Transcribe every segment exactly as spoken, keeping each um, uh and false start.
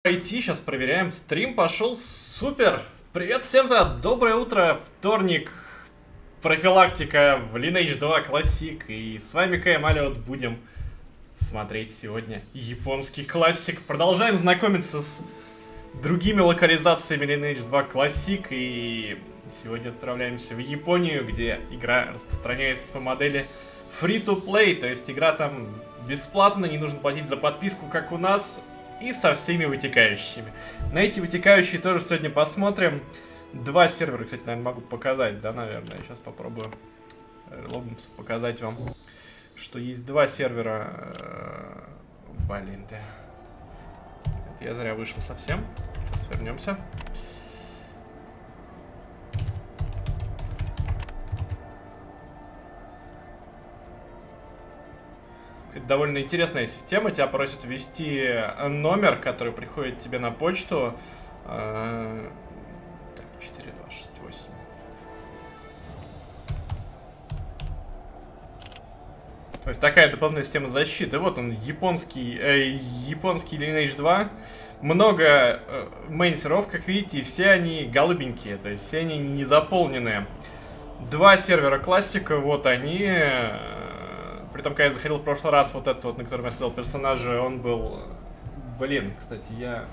Пойти, сейчас проверяем. Стрим пошел супер. Привет всем, да, доброе утро, вторник, профилактика в Lineage два Classic. И с вами КМ, будем смотреть сегодня японский классик. Продолжаем знакомиться с другими локализациями Lineage два Classic. И сегодня отправляемся в Японию, где игра распространяется по модели Free-to-Play. То есть игра там бесплатно, не нужно платить за подписку, как у нас. И со всеми вытекающими. На эти вытекающие тоже сегодня посмотрим. Два сервера, кстати, наверное, могу показать, да, наверное. Сейчас попробую логинс показать вам, что есть два сервера. Блин, да. Это я зря вышел совсем. Сейчас вернемся. Кстати, довольно интересная система. Тебя просят ввести номер, который приходит тебе на почту. Так, четыре два шесть восемь. То есть такая дополнительная система защиты. Вот он, японский, э, японский Lineage два. Много э, мейн-серверов, как видите, и все они голубенькие. То есть все они не заполненные. Два сервера классика, вот они. Притом, когда я заходил в прошлый раз, вот этот вот, на котором я создал персонажа, он был... Блин, кстати, я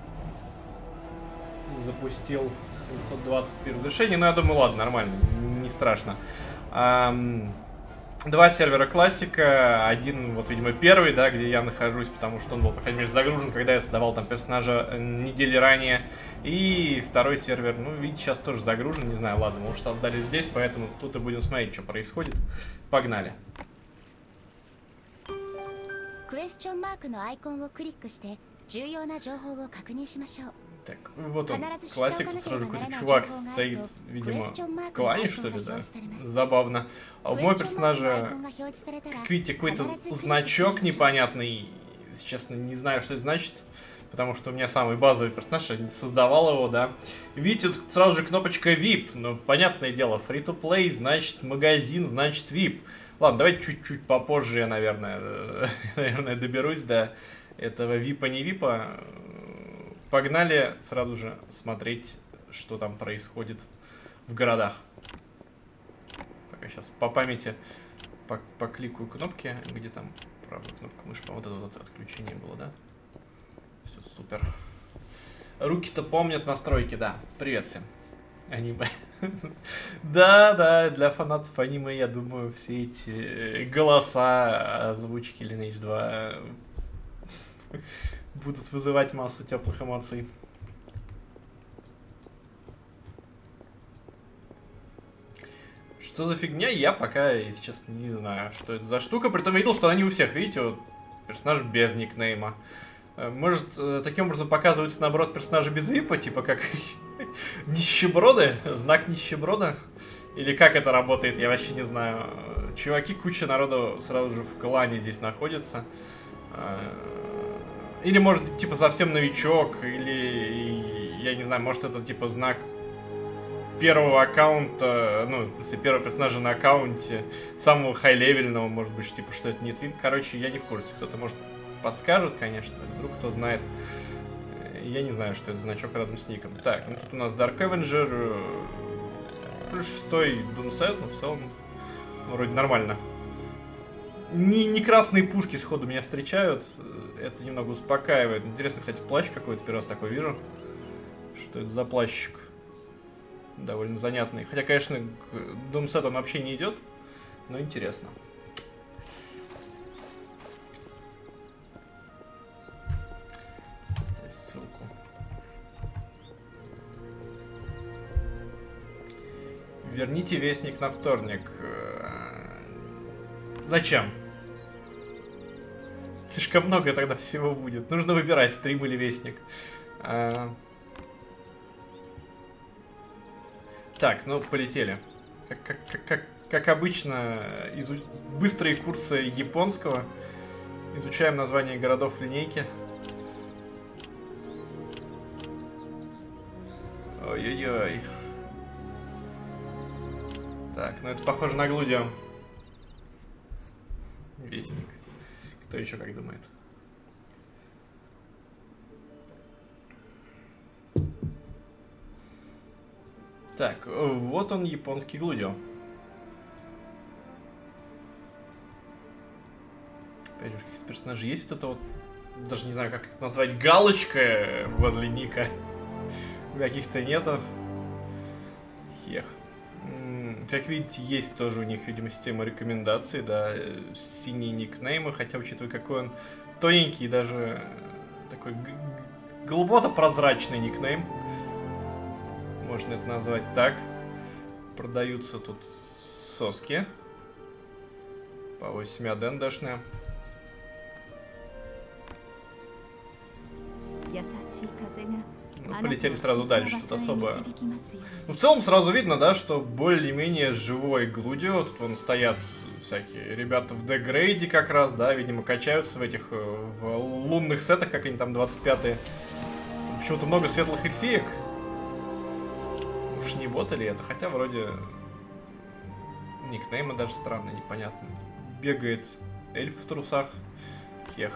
запустил семьсот двадцать пи разрешение, но я думаю, ладно, нормально, не страшно. Ам... Два сервера классика, один, вот, видимо, первый, да, где я нахожусь, потому что он был, по крайней мере, загружен, когда я создавал там персонажа недели ранее. И второй сервер, ну, видите, сейчас тоже загружен, не знаю, ладно, мы уже создали здесь, поэтому тут и будем смотреть, что происходит. Погнали. Так, вот он, классик, тут сразу какой-то чувак стоит, видимо, в клане, что ли, да? Забавно. А у моего персонажа, как видите, какой-то значок непонятный, если честно, не знаю, что это значит, потому что у меня самый базовый персонаж, я не создавал его, да. Видите, тут сразу же кнопочка ви ай пи, ну, понятное дело, free-to-play, значит, магазин, значит, ви ай пи. Ладно, давайте чуть-чуть попозже я, наверное, наверное, доберусь до этого випа, не випа. Погнали сразу же смотреть, что там происходит в городах. Пока сейчас по памяти покликаю кнопки. Где там правая кнопка мыши? Вот это вот отключение было, да? Все, супер. Руки-то помнят настройки, да. Привет всем. Аниме. Да, да, для фанатов аниме, я думаю, все эти голоса озвучки Lineage два будут вызывать массу теплых эмоций. Что за фигня, я пока, если честно, не знаю, что это за штука. Притом видел, что она не у всех, видите, вот персонаж без никнейма. Может, таким образом показываются, наоборот, персонажи без випа, типа как нищеброды, знак нищеброда? Или как это работает, я вообще не знаю. Чуваки, куча народу сразу же в клане здесь находится. Или, может, типа, совсем новичок, или, я не знаю, может, это, типа, знак первого аккаунта, ну, если первого персонажа на аккаунте, самого хай-левельного, может быть, типа, что это нет вип. Короче, я не в курсе, кто-то, может, подскажет, конечно, вдруг кто знает. Я не знаю, что это значок рядом с ником. Так, ну тут у нас Dark Avenger, плюс шестой Doomset, ну в целом вроде нормально. Не, не красные пушки сходу меня встречают, это немного успокаивает. Интересно, кстати, плащ какой-то, первый раз такой вижу. Что это за плащик? Довольно занятный. Хотя, конечно, к Doomset он вообще не идет, но интересно. Ссылку. Верните вестник на вторник. Зачем? Слишком много тогда всего будет. Нужно выбирать, стрим или вестник. А... Так, ну полетели. Как, как, как, как, как обычно, изу... быстрые курсы японского. Изучаем названия городов в линейке. Ой-ой-ой. Так, ну это похоже на Глудио. Вестник. Кто еще как думает? Так, вот он, японский Глудио. Опять же, каких-то персонажей есть. Это вот, даже не знаю, как это назвать, галочка возле ника. Каких-то нету. Хех. Как видите, есть тоже у них, видимо, система рекомендаций, да, синие никнеймы, хотя, учитывая, какой он тоненький, даже такой глубоко прозрачный никнейм, можно это назвать так. Продаются тут соски по восемь ДНДшные. Ну, полетели сразу дальше, тут особо... Ну, в целом сразу видно, да, что более-менее живой Глудио. Тут вон стоят всякие ребята в дегрейде как раз, да, видимо, качаются в этих, в лунных сетах, как они там, двадцать пятые. Почему-то много светлых эльфиек. Уж не боты ли это? Хотя вроде никнеймы даже странные, непонятно. Бегает эльф в трусах. Хех.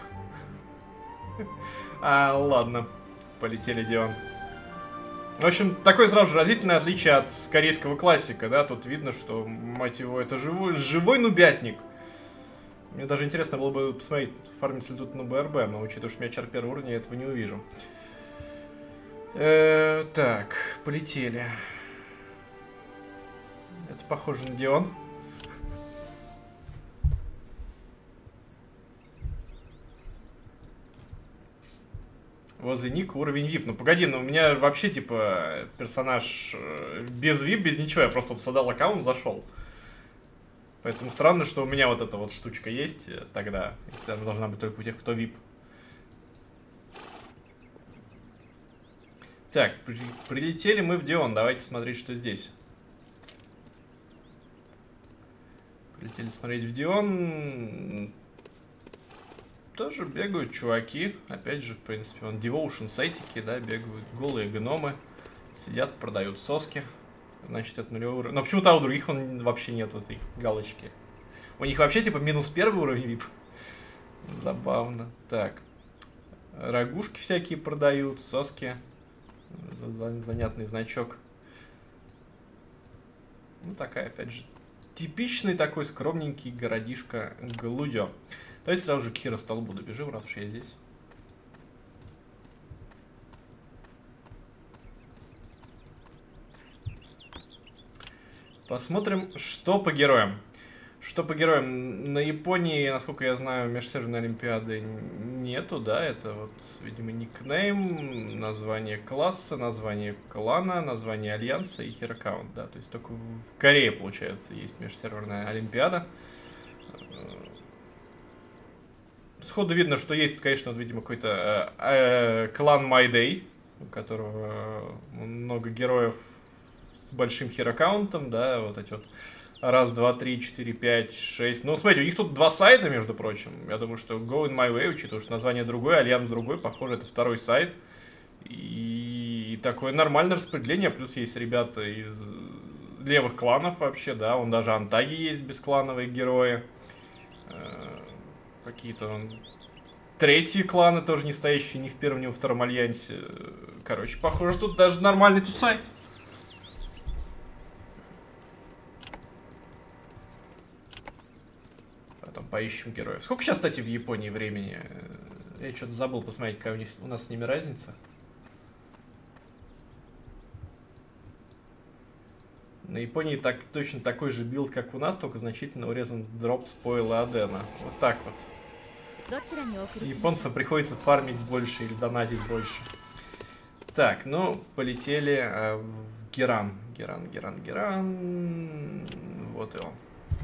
А, ладно. Полетели, Дион. В общем, такое сразу же разительное отличие от корейского классика, да, тут видно, что, мать его, это живой, живой нубятник. Мне даже интересно было бы посмотреть, фармится ли тут на БРБ, но учитывая, что у меня чар первого уровня, я этого не увижу. Э-э, так, полетели. Это похоже на Дион. Возле ника уровень вип. Ну погоди, ну у меня вообще типа персонаж без вип, без ничего. Я просто вот создал аккаунт, зашел. Поэтому странно, что у меня вот эта вот штучка есть тогда. Если она должна быть только у тех, кто вип. Так, при прилетели мы в Дион. Давайте смотреть, что здесь. Прилетели смотреть в Дион. Тоже бегают чуваки. Опять же, в принципе, вон Devotion сайтики, да, бегают голые гномы. Сидят, продают соски. Значит, это нулевой уровень. Но почему-то у других он вообще нет этой галочки. У них вообще типа минус первый уровень вип. Забавно. Так. Рагушки всякие продают, соски. Занятный значок. Ну, такая, опять же, типичный такой скромненький городишко Глудио. Давай сразу же к Хиро столбу добежим, раз уж я здесь. Посмотрим, что по героям. Что по героям. На Японии, насколько я знаю, межсерверной олимпиады нету, да? Это вот, видимо, никнейм, название класса, название клана, название альянса и хер-аккаунт, да? То есть только в Корее, получается, есть межсерверная олимпиада. Сходу видно, что есть, конечно, вот, видимо, какой-то э, э, клан My Day, у которого много героев с большим хер-аккаунтом, да, вот эти вот раз, два, три, четыре, пять, шесть. Ну, смотрите, у них тут два сайта, между прочим. Я думаю, что Go in My Way, учитывая, что название другое, Альянс другой, похоже, это второй сайт. И, и такое нормальное распределение, плюс есть ребята из левых кланов вообще, да, он даже Антаги есть, бесклановые герои. Какие-то третьи кланы, тоже не стоящие ни в первом, ни во втором альянсе. Короче, похоже, тут даже нормальный тут сайт. Потом поищем героев. Сколько сейчас, кстати, в Японии времени? Я что-то забыл посмотреть, какая у, них, у нас с ними разница. На Японии так, точно такой же билд, как у нас, только значительно урезан дроп спойла Адена. Вот так вот. Японцам приходится фармить больше или донатить больше. Так, ну, полетели э, в Геран. Геран, Геран, Геран. Вот и он.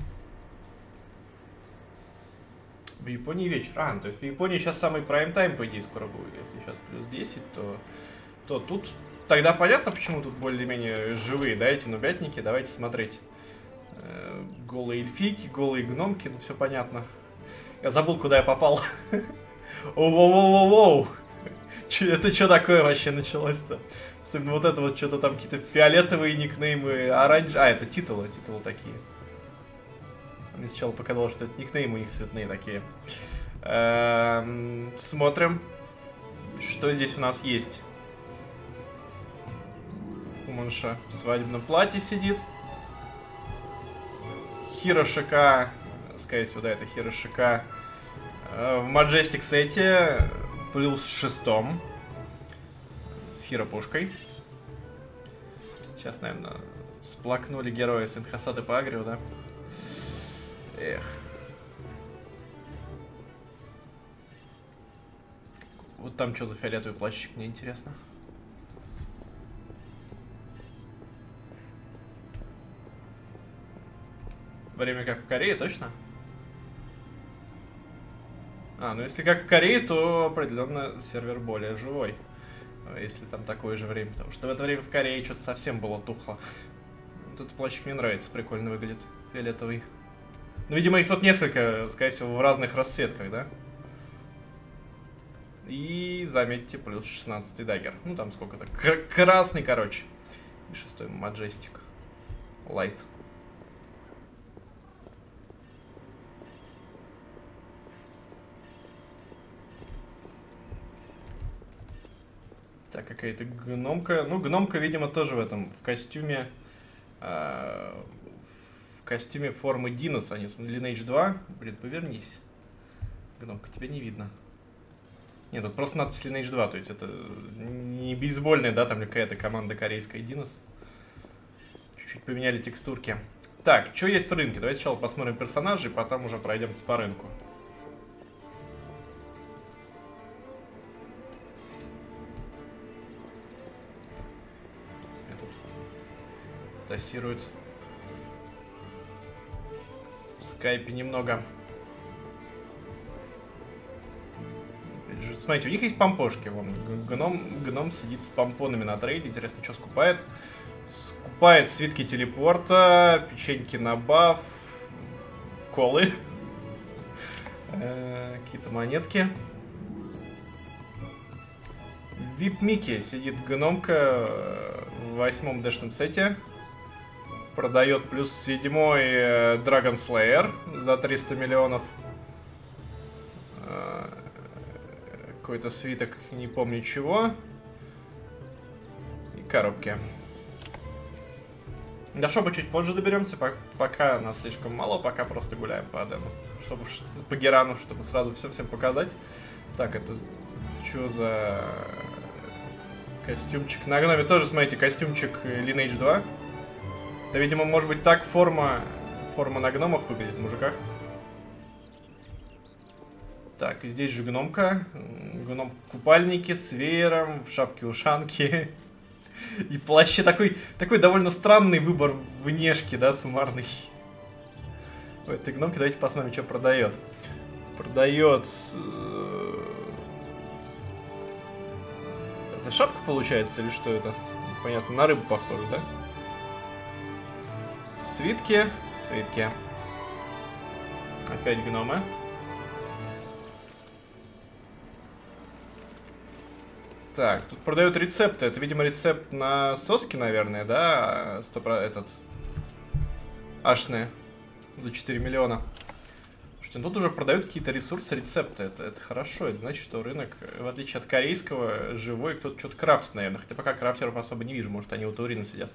В Японии вечер. А, ну, то есть в Японии сейчас самый прайм-тайм, по идее, скоро будет. Если сейчас плюс десять, то, то тут... Тогда понятно, почему тут более-менее живые, да, эти нубятники. Давайте смотреть. Э, голые эльфийки, голые гномки, ну все понятно. Я забыл, куда я попал. Оу-воу-воу-воу-воу. Это что такое вообще началось-то? Особенно вот это вот что-то там, какие-то фиолетовые никнеймы, оранжевые. А, это титулы, титулы такие. Мне сначала показалось, что это никнеймы у них цветные такие. Эм, смотрим, что здесь у нас есть. Монша в свадебном платье сидит. Хирошика, скорее всего, да, это Хирошика в Majestic сете, плюс шестом. С Хиро-пушкой. Сейчас, наверное, сплакнули герои с Инхасады по агрию, да? Эх. Вот там что за фиолетовый плащик, мне интересно. Время как в Корее, точно? А, ну если как в Корее, то определенно сервер более живой. Если там такое же время. Потому что в это время в Корее что-то совсем было тухло. Вот этот плащик мне нравится, прикольно выглядит. Фиолетовый. Ну, видимо, их тут несколько, скорее всего, в разных расцветках, да? И, заметьте, плюс шестнадцатый даггер. Ну, там сколько-то. Красный, короче. И шестой Majestic. Light. Так, какая-то гномка. Ну, гномка, видимо, тоже в этом, в костюме... Э, в костюме формы Диноса. Они с Lineage два. Блин, повернись. Гномка, тебя не видно. Нет, тут просто надпись Lineage два, то есть это не бейсбольная, да, там какая-то команда корейская Динос. Чуть-чуть поменяли текстурки. Так, что есть в рынке? Давайте сначала посмотрим персонажей, потом уже пройдемся по рынку. Тестирует в скайпе немного. Смотрите, у них есть помпошки. Вон, гном, гном сидит с помпонами на трейде. Интересно, что скупает. Скупает свитки телепорта, печеньки на баф, колы, какие-то монетки. В ви ай пи-мике сидит гномка в восьмом дэшном сете. Продает плюс седьмой Dragon Slayer за триста миллионов. Какой-то свиток, не помню чего. И коробки. До шопа чуть позже доберемся, пока нас слишком мало, пока просто гуляем по Адену. Чтобы по Герану, чтобы сразу все всем показать. Так, это что за костюмчик? На гноме тоже, смотрите, костюмчик Lineage два. Это, видимо, может быть так форма, форма на гномах выглядит, в мужиках. Так, и здесь же гномка. Гном в купальнике с веером, в шапке-ушанке. И плаще такой, такой довольно странный выбор внешки, да, суммарный. У этой гномки давайте посмотрим, что продает. Продает... Это шапка получается или что это? Понятно, на рыбу похоже, да? Свитки, свитки. Опять гномы. Так, тут продают рецепты. Это, видимо, рецепт на соски, наверное, да? Стоп, этот... Ашны. За четыре миллиона. Слушайте, ну тут уже продают какие-то ресурсы, рецепты. Это, это хорошо. Это значит, что рынок, в отличие от корейского, живой. Кто-то что-то крафтит, наверное. Хотя пока крафтеров особо не вижу. Может, они у Таурина сидят.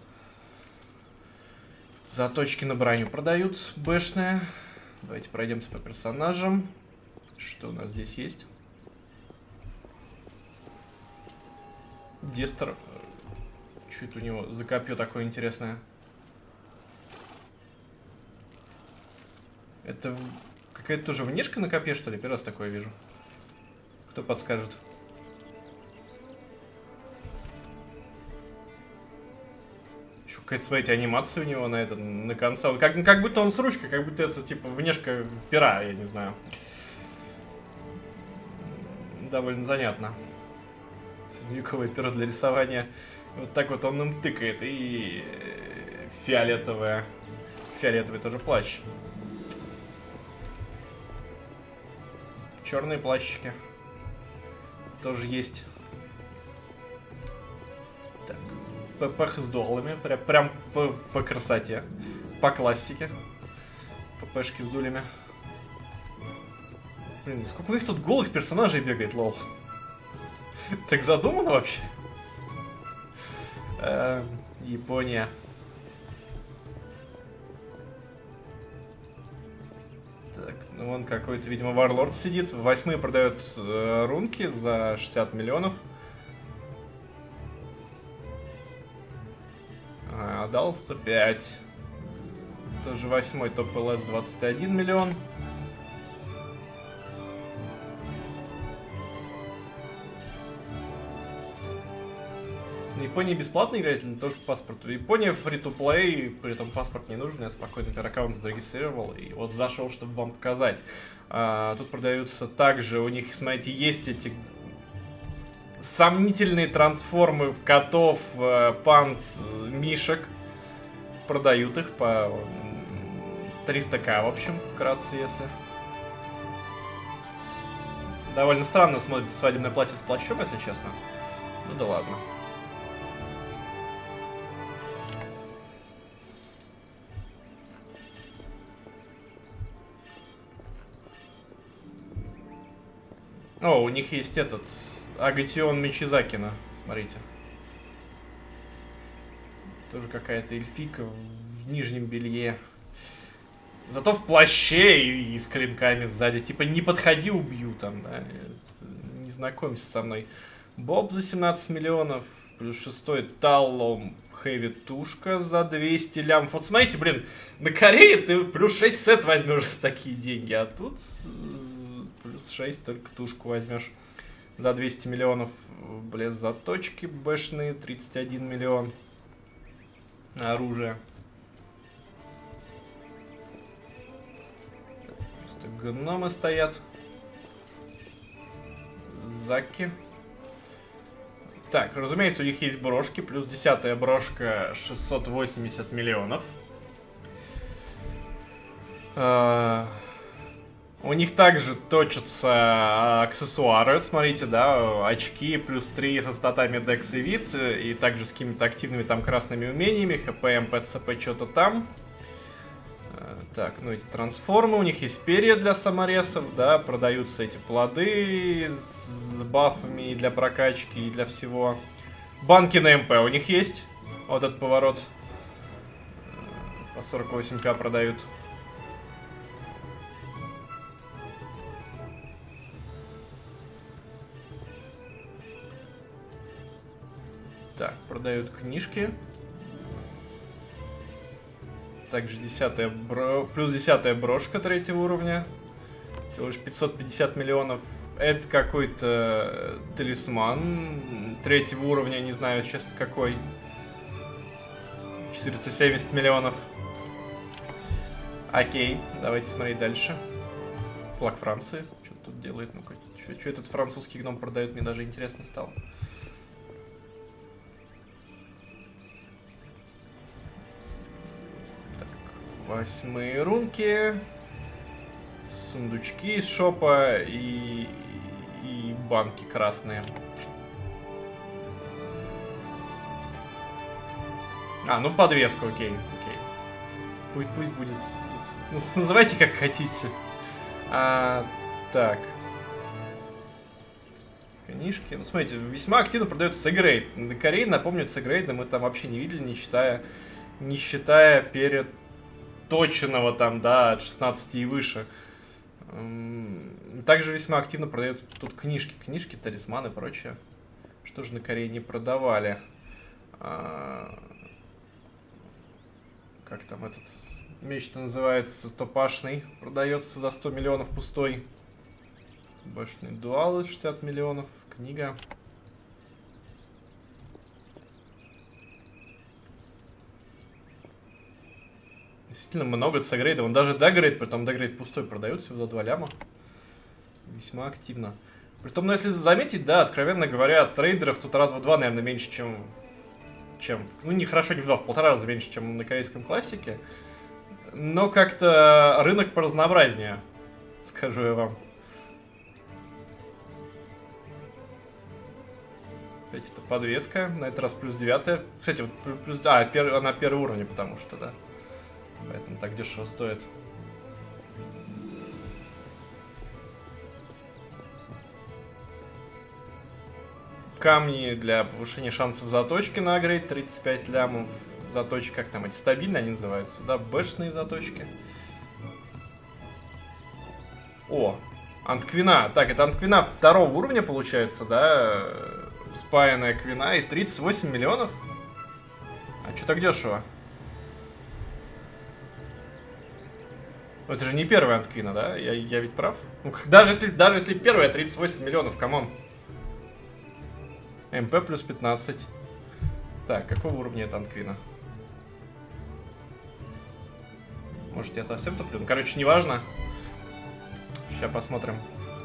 Заточки на броню продают. Бэшные. Давайте пройдемся по персонажам. Что у нас здесь есть? Дестер. Что это у него за копье такое интересное? Это какая-то тоже внешка на копье, что ли? Первый раз такое вижу. Кто подскажет? Еще какая-то, смотрите, анимация у него на это, на конце. Он как, как будто он с ручкой, как будто это, типа, внешка пера, я не знаю. Довольно занятно. Средневековое перо для рисования. Вот так вот он им тыкает. И фиолетовая. Фиолетовый тоже плащ. Черные плащики. Тоже есть. Так. ППХ с дуалами. Прям, прям по, по красоте. По классике. ППшки с дулями. Блин, сколько у них тут голых персонажей бегает, лол. Так задумано вообще? Япония. Так, ну вон какой-то, видимо, варлорд сидит. Восьмые продают э, рунки за шестьдесят миллионов. А, дал сто пять. Тоже восьмой топ ЛС двадцать один миллион. В Японии бесплатно играть или тоже по паспорту? В Японии фри-то-плей, при этом паспорт не нужен, я спокойно например, аккаунт зарегистрировал и вот зашел, чтобы вам показать. А, тут продаются также, у них, смотрите, есть эти сомнительные трансформы в котов, панд, мишек. Продают их по триста ка, в общем, вкратце, если. Довольно странно смотрится свадебное платье с плащом, если честно. Ну да ладно. О, у них есть этот Агатион Мичизакина, смотрите. Тоже какая-то эльфика в нижнем белье. Зато в плаще и, и с клинками сзади. Типа, не подходи, убью там, да. Не знакомься со мной. Боб за семнадцать миллионов. Плюс шестой Таллом Хэви Тушка за двести лямов. Вот смотрите, блин, на Корее ты плюс шесть сет возьмешь за такие деньги. А тут плюс шесть только тушку возьмешь за двести миллионов. Блин, заточки бэшные тридцать один миллион. Оружие. Просто гномы стоят. Заки. Так, разумеется, у них есть брошки. Плюс десятая брошка шестьсот восемьдесят миллионов. Uh, у них также точатся аксессуары. Смотрите, да, очки плюс три со статами Dex и вид. И также с какими-то активными там красными умениями. ХП, МП, что-то там. Так, ну эти трансформы, у них есть перья для саморезов, да, продаются эти плоды с бафами и для прокачки, и для всего. Банки на МП у них есть, вот этот поворот, по сорок восемь ка продают. Так, продают книжки. Также десятая бро... плюс десятая брошка третьего уровня. Всего лишь пятьсот пятьдесят миллионов. Это какой-то талисман третьего уровня, не знаю, честно, какой. четыреста семьдесят миллионов. Окей, давайте смотреть дальше. Флаг Франции. Что тут делает? Ну-ка, что этот французский гном продает, мне даже интересно стало. Восьмые рунки, сундучки из шопа и, и банки красные. А, ну подвеска, окей, окей. Пусть, пусть будет. Называйте как хотите. А, так. Книжки. Ну, смотрите, весьма активно продается Сегрейд. На Корее, напомню, Сегрейда мы там вообще не видели, не считая, не считая перед точенного там, да, от шестнадцати и выше. Также весьма активно продают тут книжки. Книжки, талисманы и прочее. Что же на Корее не продавали? А... Как там этот меч-то называется? Топашный. Продается за сто миллионов пустой. Башный дуалы шестьдесят миллионов. Книга. Действительно много Сегрейда. Он даже Дагрейд, притом Дагрейд пустой продает всего за два ляма. Весьма активно. Притом, ну если заметить, да, откровенно говоря, трейдеров тут раз в два, наверное, меньше, чем... чем ну, не хорошо, не в два, в полтора раза меньше, чем на корейском классике. Но как-то рынок поразнообразнее, скажу я вам. Опять это подвеска. На этот раз плюс девятая. Кстати, вот плюс... А, пер... она первый уровень, потому что, да. Поэтому так дешево стоит. камни для повышения шансов заточки на апгрейд, тридцать пять лямов. Заточки, как там эти, стабильные они называются, да, бэшные заточки. О, антквина. Так, это антквина второго уровня получается, да, спаянная квина и тридцать восемь миллионов. А что так дешево? Это же не первая антквина, да? Я, я ведь прав? Ну, даже если, даже если первая, тридцать восемь миллионов, камон. МП плюс пятнадцать. Так, какого уровня это антквина? Может, я совсем туплю? Ну, короче, неважно. Сейчас посмотрим.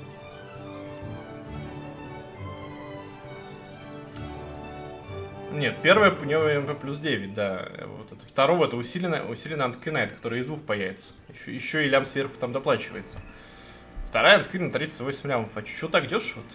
Нет, первая у него МП плюс девять, да. Вот это. Второго это усиленная, усиленная антквинайт, которая из двух появится. Еще, еще и лям сверху там доплачивается. Вторая антквина тридцать восемь лямов. А что так дешево-то?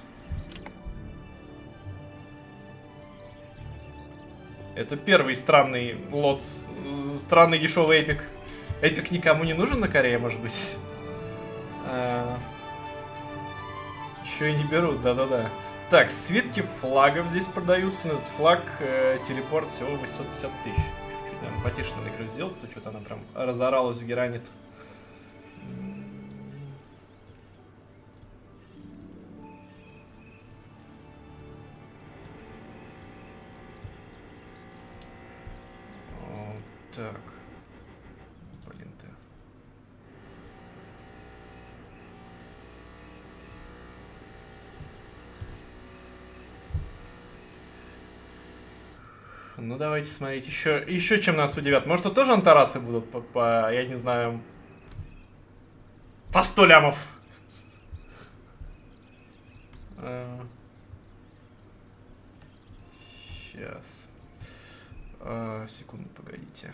Это первый странный лот, странный дешевый эпик. Эпик никому не нужен на Корее, может быть? А... Еще и не берут, да-да-да. Так, свитки флагов здесь продаются. Этот флаг, э, телепорт всего восемьсот пятьдесят тысяч. Чуть-чуть, наверное, потише надо игру сделать, то что-то она прям разоралась в геранит. О, так. Блин ты. Ну, давайте смотреть. Еще, еще чем нас удивят. Может, тут тоже антарасы будут по, по, я не знаю, по сто лямов. Сейчас. Секунду, погодите.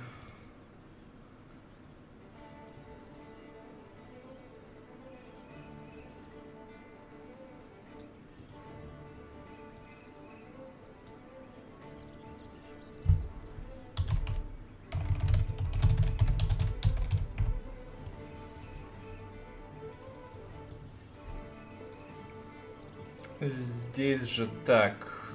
Здесь же так.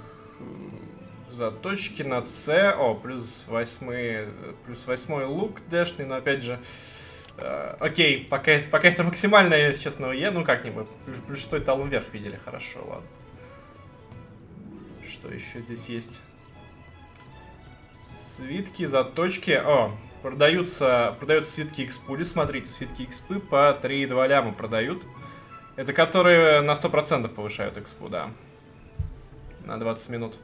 Заточки на С. О, плюс восьмой, плюс восьмой лук дэшный, но опять же. Э, окей, пока, пока это максимальное, если честно, Е, ну как-нибудь. Плюс, плюс шестой талон вверх видели, хорошо, ладно. Что еще здесь есть? Свитки, заточки. О, продаются, продаются свитки экспули, смотрите, свитки экспы по три и два ляма продают. Это которые на сто процентов повышают экспу, да. На двадцать минут.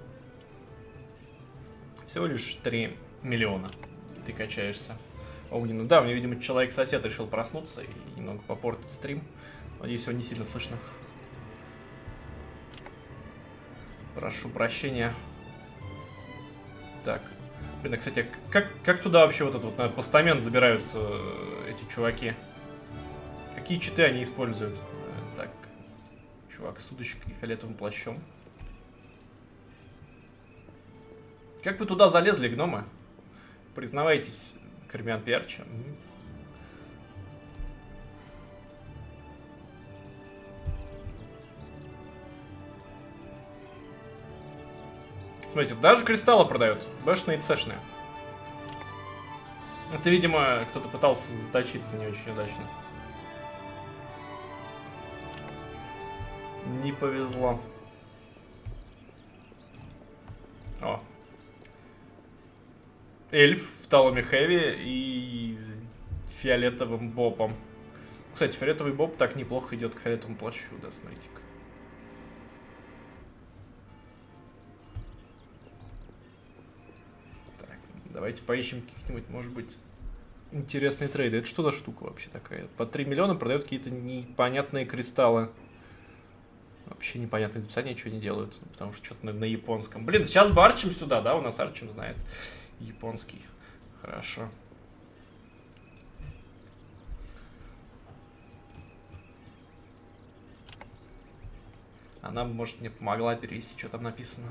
Всего лишь три миллиона. Ты качаешься. Огненно. Да, мне, видимо, человек-сосед решил проснуться и немного попортить стрим. Надеюсь, его не сильно слышно. Прошу прощения. Так. Блин, а, кстати, как, как туда вообще вот этот вот, наверное, постамент забираются эти чуваки? Какие читы они используют? Так. Чувак с удочкой и фиолетовым плащом. Как вы туда залезли, гномы? Признавайтесь, Кармиан Перча. Смотрите, даже кристаллы продают. Бэшные и цешные. Это, видимо, кто-то пытался заточиться не очень удачно. Не повезло. О. Эльф в таломе хэви и с фиолетовым бобом. Кстати, фиолетовый боб так неплохо идет к фиолетовому плащу, да, смотрите-ка. Так, давайте поищем каких-нибудь, может быть, интересные трейды. Это что за штука вообще такая? По три миллиона продают какие-то непонятные кристаллы. Вообще непонятно из описания, ничего не делают, потому что что-то на, на японском. Блин, сейчас бы Арчим сюда, да? У нас Арчим знает японский. Хорошо. Она, может, мне помогла перевести, что там написано.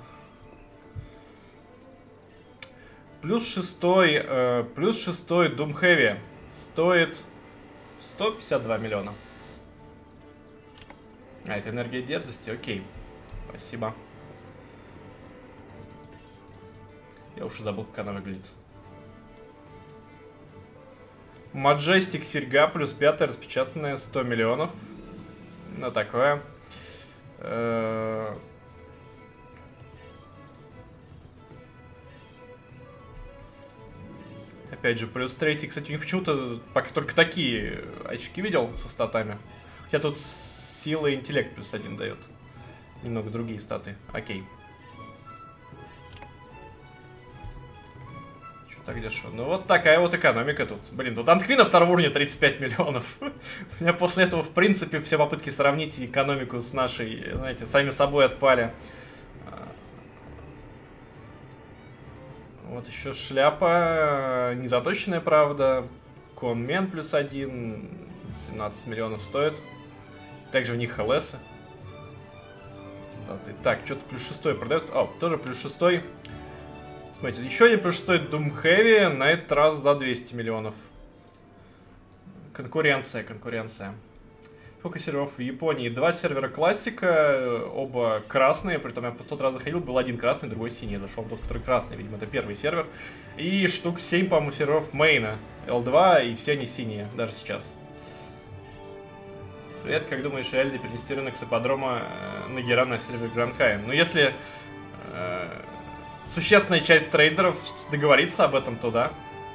Плюс шестой, э, плюс шестой Doom Heavy стоит сто пятьдесят два миллиона. А, это энергия дерзости, окей. Спасибо. Я уж и забыл, как она выглядит. Majestic серьга плюс пятая распечатанная, сто миллионов. Ну, такое. Опять же, плюс третий. Кстати, у них почему-то пока только такие очки видел со статами. Хотя тут сила и интеллект плюс один дает. Немного другие статы. Окей. Что так дешево? Ну вот такая вот экономика тут. Блин, тут Анквина второго уровня тридцать пять миллионов. У меня после этого, в принципе, все попытки сравнить экономику с нашей, знаете, сами собой отпали. Вот еще шляпа, незаточенная, правда. Конмен плюс один, семнадцать миллионов стоит. Также в них ХЛС. Статы. Так, что-то плюс шестой продают. О, тоже плюс шестой. Смотрите, еще один плюс шестой Doom Heavy, на этот раз за двести миллионов. Конкуренция, конкуренция. Сколько серверов в Японии? Два сервера классика, оба красные, при этом я по сто раз заходил, был один красный, другой синий. Зашел тот, который красный, видимо, это первый сервер. И штук семь, по-моему, серверов мейна, эл два, и все они синие, даже сейчас. Привет, как думаешь, реально перенести рынок с ипподрома на Геран на сервер Гранкай? Ну, если э, существенная часть трейдеров договорится об этом, то да.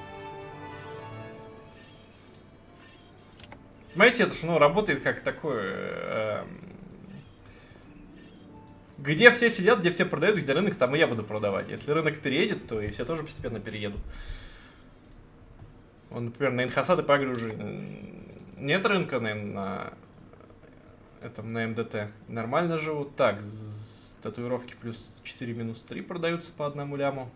Понимаете, это же, ну, работает как такое... Э, где все сидят, где все продают, где рынок, там и я буду продавать. Если рынок переедет, то и все тоже постепенно переедут. Он, например, на Инхасады по агро уже нет рынка, наверное, на, этом, на эм дэ тэ. Нормально живут. Так, татуировки плюс четыре минус три продаются по одному ляму.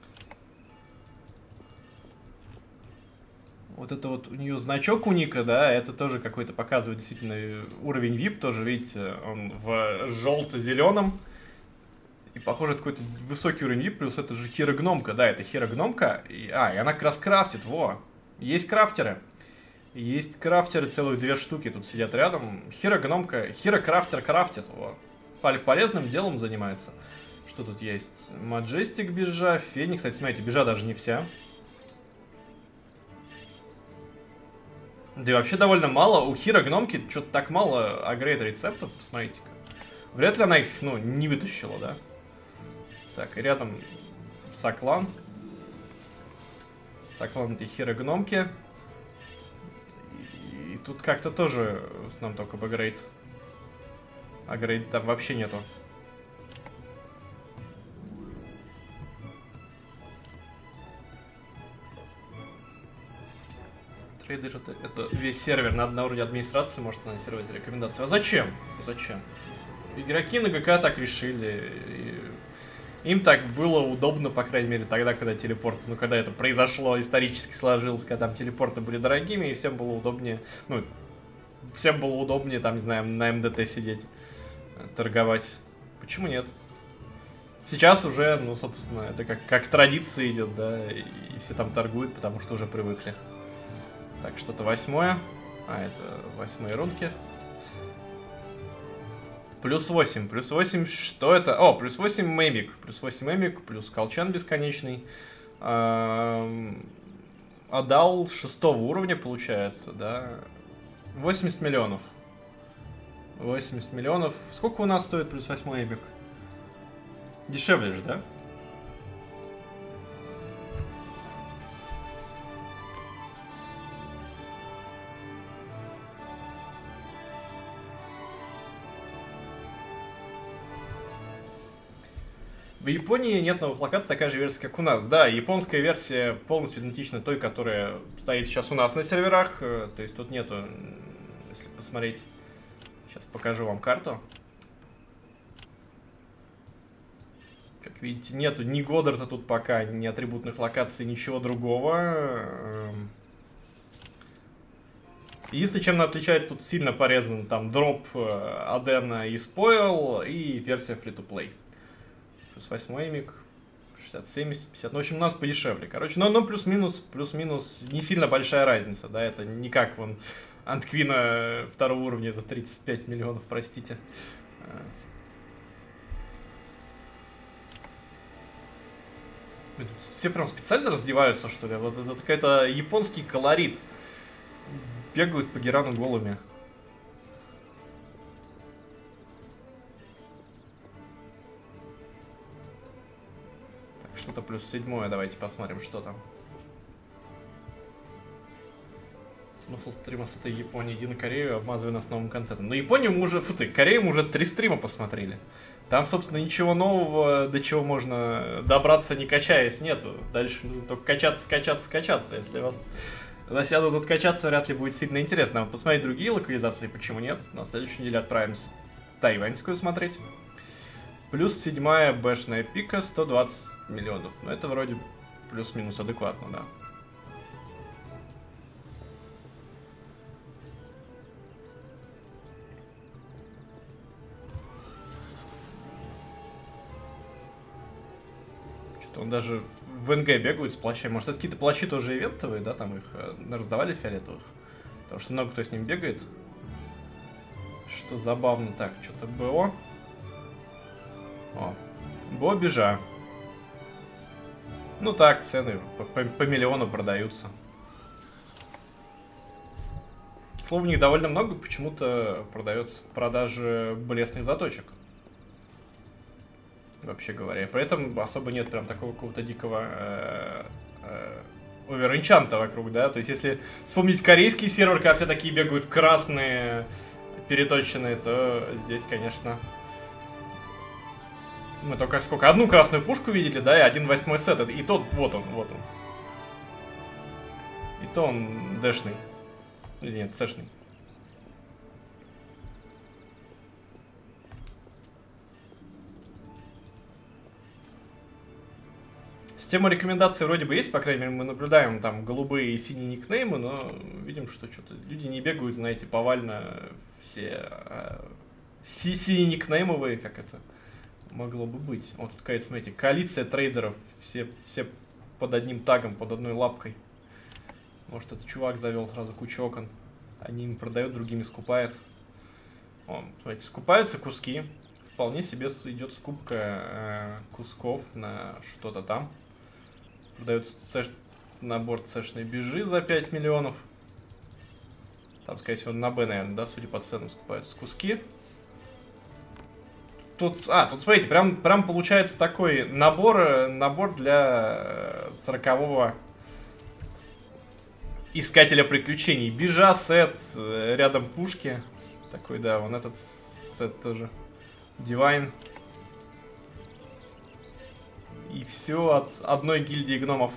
Вот это вот у нее значок у Ника, да, это тоже какой-то показывает действительно уровень ви ай пи, тоже, видите, он в желто-зеленом. И похоже, это какой-то высокий уровень ви ай пи, плюс это же хирогномка, да, это хирогномка. И, а, и она как раз крафтит, во. Есть крафтеры. Есть крафтеры, целых две штуки тут сидят рядом. Хирогномка, хирокрафтер крафтит, во. Полезным делом занимается. Что тут есть? Маджестик бижа, Феникс, кстати, смотрите, бижа даже не вся. Да и вообще довольно мало. У Хиро гномки что-то так мало агрейд рецептов. Посмотрите-ка. Вряд ли она их, ну, не вытащила, да? Так, и рядом Соклан. Соклан этой Хиро гномки. И, и тут как-то тоже в основном только апгрейд. Агрейд там вообще нету. Это, это весь сервер надо на уровне администрации, может анонсировать рекомендацию. А зачем? Зачем? Игроки на ГК так решили. И им так было удобно, по крайней мере, тогда, когда телепорты, ну, когда это произошло, исторически сложилось, когда там телепорты были дорогими, и всем было удобнее, ну, всем было удобнее, там, не знаю, на эм дэ тэ сидеть, торговать. Почему нет? Сейчас уже, ну, собственно, это как, как традиция идет, да, и, и все там торгуют, потому что уже привыкли. Так, что-то восьмое. А, это восьмые рунки. Плюс восемь. Плюс восемь. Что это? О, плюс восемь мемик. Плюс восемь мемик. Плюс колчан бесконечный. Отдал шестого уровня, получается, да. восемьдесят миллионов. восемьдесят миллионов. Сколько у нас стоит плюс восьмой мемик? Дешевле же, да? В Японии нет новых локаций, такая же версия, как у нас. Да, японская версия полностью идентична той, которая стоит сейчас у нас на серверах. То есть тут нету, если посмотреть, сейчас покажу вам карту. Как видите, нету ни Годдарда тут пока, ни атрибутных локаций, ничего другого. Единственное, чем она отличает, тут сильно порезан там дроп Адена и Spoil и версия free-to-play. Плюс восьмой миг, шестьдесят, семьдесят, пятьдесят. Ну, в общем, у нас подешевле. Короче, но, но плюс-минус, плюс-минус не сильно большая разница, да, это не как вон Анквина второго уровня за тридцать пять миллионов, простите. Все прям специально раздеваются, что ли? Вот это какой-то японский колорит. Бегают по Герану голыми. Так, что-то плюс седьмое. Давайте посмотрим, что там. Смысл стрима с этой Японии. Иди на Корею, обмазывай нас новым контентом. Но Японию мы уже... Фу ты, Корею мы уже три стрима посмотрели. Там, собственно, ничего нового, до чего можно добраться, не качаясь, нету. Дальше ну, только качаться, скачаться, скачаться. Если вас засядут тут качаться, вряд ли будет сильно интересно. Посмотреть другие локализации, почему нет. На следующей неделе отправимся тайваньскую смотреть. Плюс седьмая бэшная пика, сто двадцать миллионов. Ну, это вроде плюс-минус адекватно, да. Он даже в эн гэ бегают с плащами. Может, это какие-то плащи тоже ивентовые, да? Там их э, раздавали фиолетовых. Потому что много кто с ним бегает. Что забавно. Так, что-то БО. О, БО бежа. Ну так, цены по, по, по миллиону продаются. Слов у них довольно много. Почему-то продается в продаже болезных заточек. Вообще говоря. При этом особо нет прям такого какого-то дикого э, э, оверенчанта вокруг, да? То есть, если вспомнить корейский сервер, когда все такие бегают красные, переточенные, то здесь, конечно... Мы только сколько? Одну красную пушку видели, да, и один восьмой сет. И тот, вот он, вот он. И то он дэшный. Или нет, сэшный. Система рекомендаций вроде бы есть, по крайней мере, мы наблюдаем там голубые и синие никнеймы, но видим, что что-то люди не бегают, знаете, повально все э, си синие никнеймовые, как это могло бы быть. Вот тут какая-то, смотрите, коалиция трейдеров, все, все под одним тагом, под одной лапкой. Может, этот чувак завел сразу кучу окон. Они им продают, другими скупает. О, смотрите, скупаются куски. Вполне себе идет скупка э, кусков на что-то там. Продается сэш... набор сэшной бежи за пять миллионов. Там, скорее всего, на Б, наверное, да, судя по ценам, скупаются куски. Тут, а, тут, смотрите, прям, прям получается такой набор, набор для сорокового искателя приключений. Бежа, сет, рядом пушки. Такой, да, вон этот сет тоже. Дивайн. И все от одной гильдии гномов.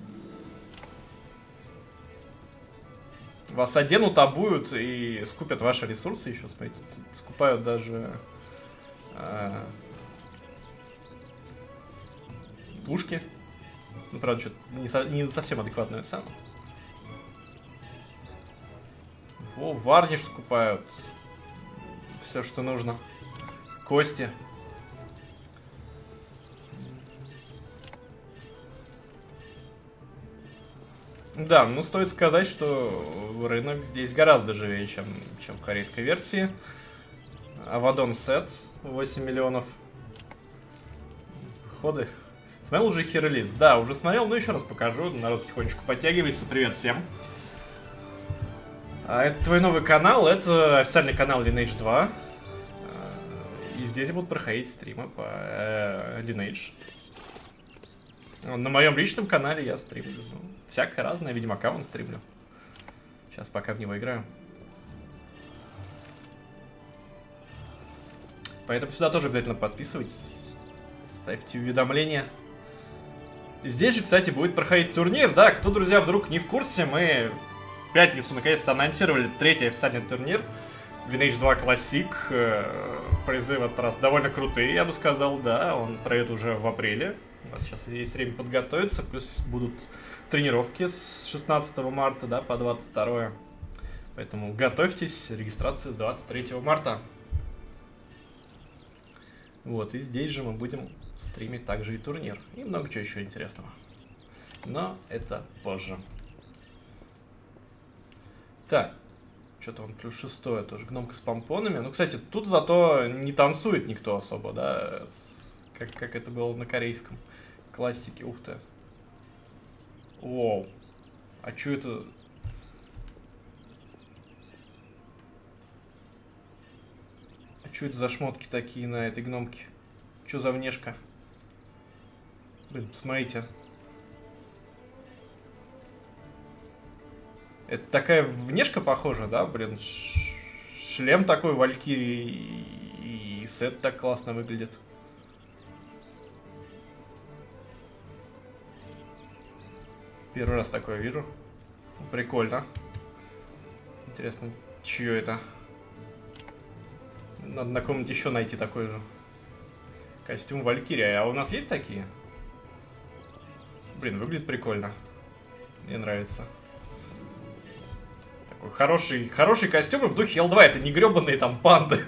Вас оденут, обуют и скупят ваши ресурсы еще, смотрите. Тут скупают даже э, пушки. Ну, правда, что-то не, со не совсем адекватную цену. О, варниш скупают. Все, что нужно. Кости. Да, ну стоит сказать, что рынок здесь гораздо живее, чем, чем в корейской версии. Авадон сет восемь миллионов. Ходы. Смотрел уже херелиз? Да, уже смотрел, но еще раз покажу. Народ потихонечку подтягивается. Привет всем. А это твой новый канал, это официальный канал Lineage два. И здесь будут проходить стримы по э, Lineage. На моем личном канале я стримлю. Ну, всякое разное, видимо, аккаунт стримлю. Сейчас пока в него играю. Поэтому сюда тоже обязательно подписывайтесь. Ставьте уведомления. Здесь же, кстати, будет проходить турнир. Да, кто, друзья, вдруг не в курсе, мы в пятницу наконец-то анонсировали третий официальный турнир. Lineage два Classic. Призы в этот раз довольно крутые, я бы сказал, да. Он пройдет уже в апреле. У нас сейчас есть время подготовиться, плюс будут тренировки с шестнадцатого марта, да, по двадцать второе. Поэтому готовьтесь, регистрация с двадцать третьего марта. Вот, и здесь же мы будем стримить также и турнир. И много чего еще интересного. Но это позже. Так, что-то он плюс шестое, тоже гномка с помпонами. Ну, кстати, тут зато не танцует никто особо, да, с... как, как это было на корейском классике. Ух ты, Воу. А чё это? А чё это за шмотки такие на этой гномке? Чё за внешка? Блин, посмотрите. Это такая внешка похожа, да, блин? Шлем такой валькирии и сет так классно выглядит. Первый раз такое вижу. Прикольно. Интересно, чье это? Надо на ком-нибудь еще найти такой же. Костюм валькирия. А у нас есть такие? Блин, выглядит прикольно. Мне нравится. Такой хороший, хороший костюм в духе эл два. Это не гребаные там панды.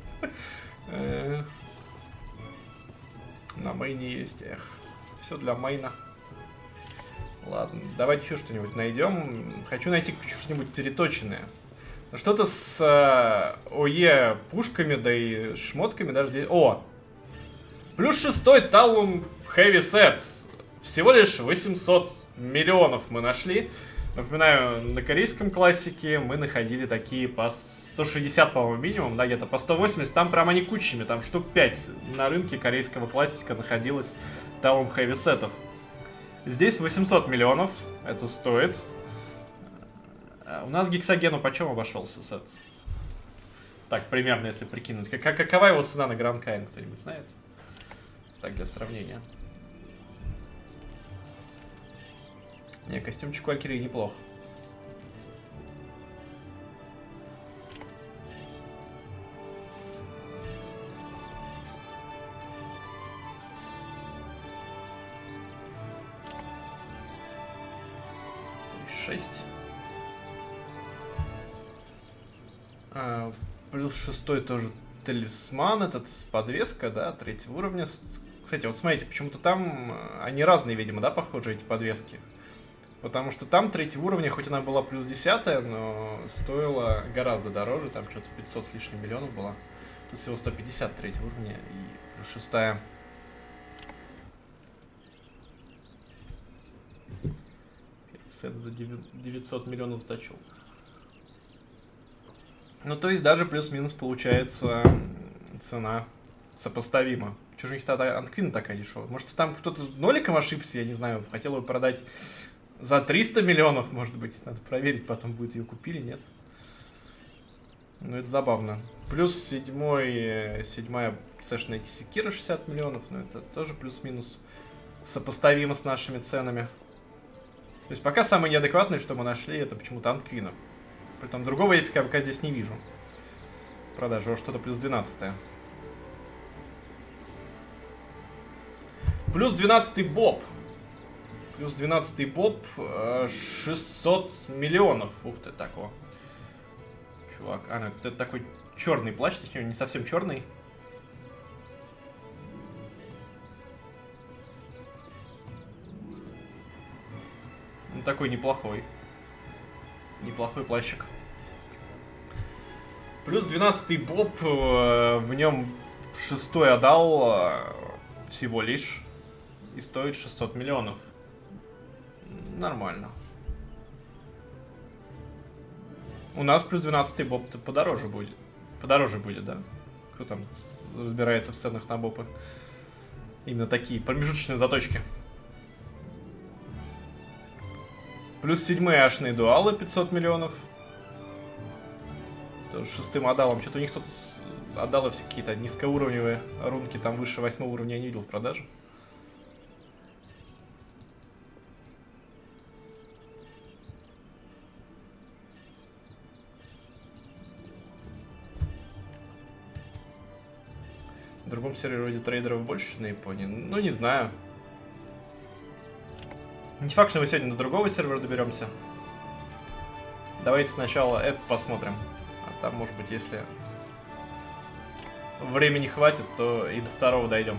На мейне есть. Эх, все для мейна. Ладно, давайте еще что-нибудь найдем. Хочу найти что-нибудь переточенное. Что-то с э, ОЕ пушками, да и шмотками даже здесь. О! Плюс шестой Талум Heavy Sets. Всего лишь восемьсот миллионов мы нашли. Напоминаю, на корейском классике мы находили такие по сто шестьдесят, по-моему, минимум, да, где-то по сто восемьдесят. Там прям они кучами, там штук пять на рынке корейского классика находилось Талум Heavy Сетов. Здесь восемьсот миллионов, это стоит. У нас гексогену почем обошелся сет? Так, примерно, если прикинуть. Как, какова его цена на Гранд Кайн, кто-нибудь знает? Так, для сравнения. Не, костюмчик Валькирии неплох. шесть. А, плюс шестой тоже талисман, этот с подвеска, да, третьего уровня. Кстати, вот смотрите, почему-то там они разные, видимо, да, похожи, эти подвески. Потому что там третьего уровня, хоть она была плюс десятая, но стоила гораздо дороже, там что-то пятьсот с лишним миллионов было. Тут всего сто пятьдесят третьего уровня и плюс шестая. Сет за девятьсот миллионов стачил. Ну, то есть даже плюс-минус получается цена сопоставима. Чего же у них тогда антквина такая дешевая? Может, там кто-то с ноликом ошибся, я не знаю, хотел бы продать за триста миллионов, может быть. Надо проверить, потом будет ее купили, нет. Ну, это забавно. Плюс седьмой, седьмая сэшная секира шестьдесят миллионов, но это тоже плюс-минус сопоставимо с нашими ценами. То есть пока самый неадекватный, что мы нашли, это почему-то антквина. Притом другого эпика я пока здесь не вижу. Продажа что-то плюс двенадцатое. Плюс двенадцатый Боб. Плюс двенадцатый Боб. шестьсот миллионов. Ух ты, такого. Чувак. А, ну, это такой черный плащ, точнее, не совсем черный. Ну, такой неплохой. Неплохой плащик. Плюс двенадцатый Боб. В нем шестой отдал всего лишь. И стоит шестьсот миллионов. Нормально. У нас плюс двенадцатый Боб-то подороже будет. Подороже будет, да? Кто там разбирается в ценах на Бопы? Именно такие промежуточные заточки. Плюс седьмые ашные дуалы пятьсот миллионов. Тоже шестым отдалом. Что-то у них тут отдалы все какие-то низкоуровневые рунки. Там выше восьмого уровня я не видел в продаже. В другом сервере вроде трейдеров больше на Японии. Ну, не знаю. Не факт, что мы сегодня до другого сервера доберемся. Давайте сначала это посмотрим. А там, может быть, если времени хватит, то и до второго дойдем.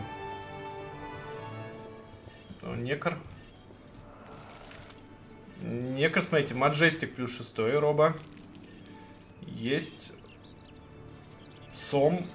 О, Некр. Некр, смотрите, Маджестик плюс шестой, Роба. Есть Сом.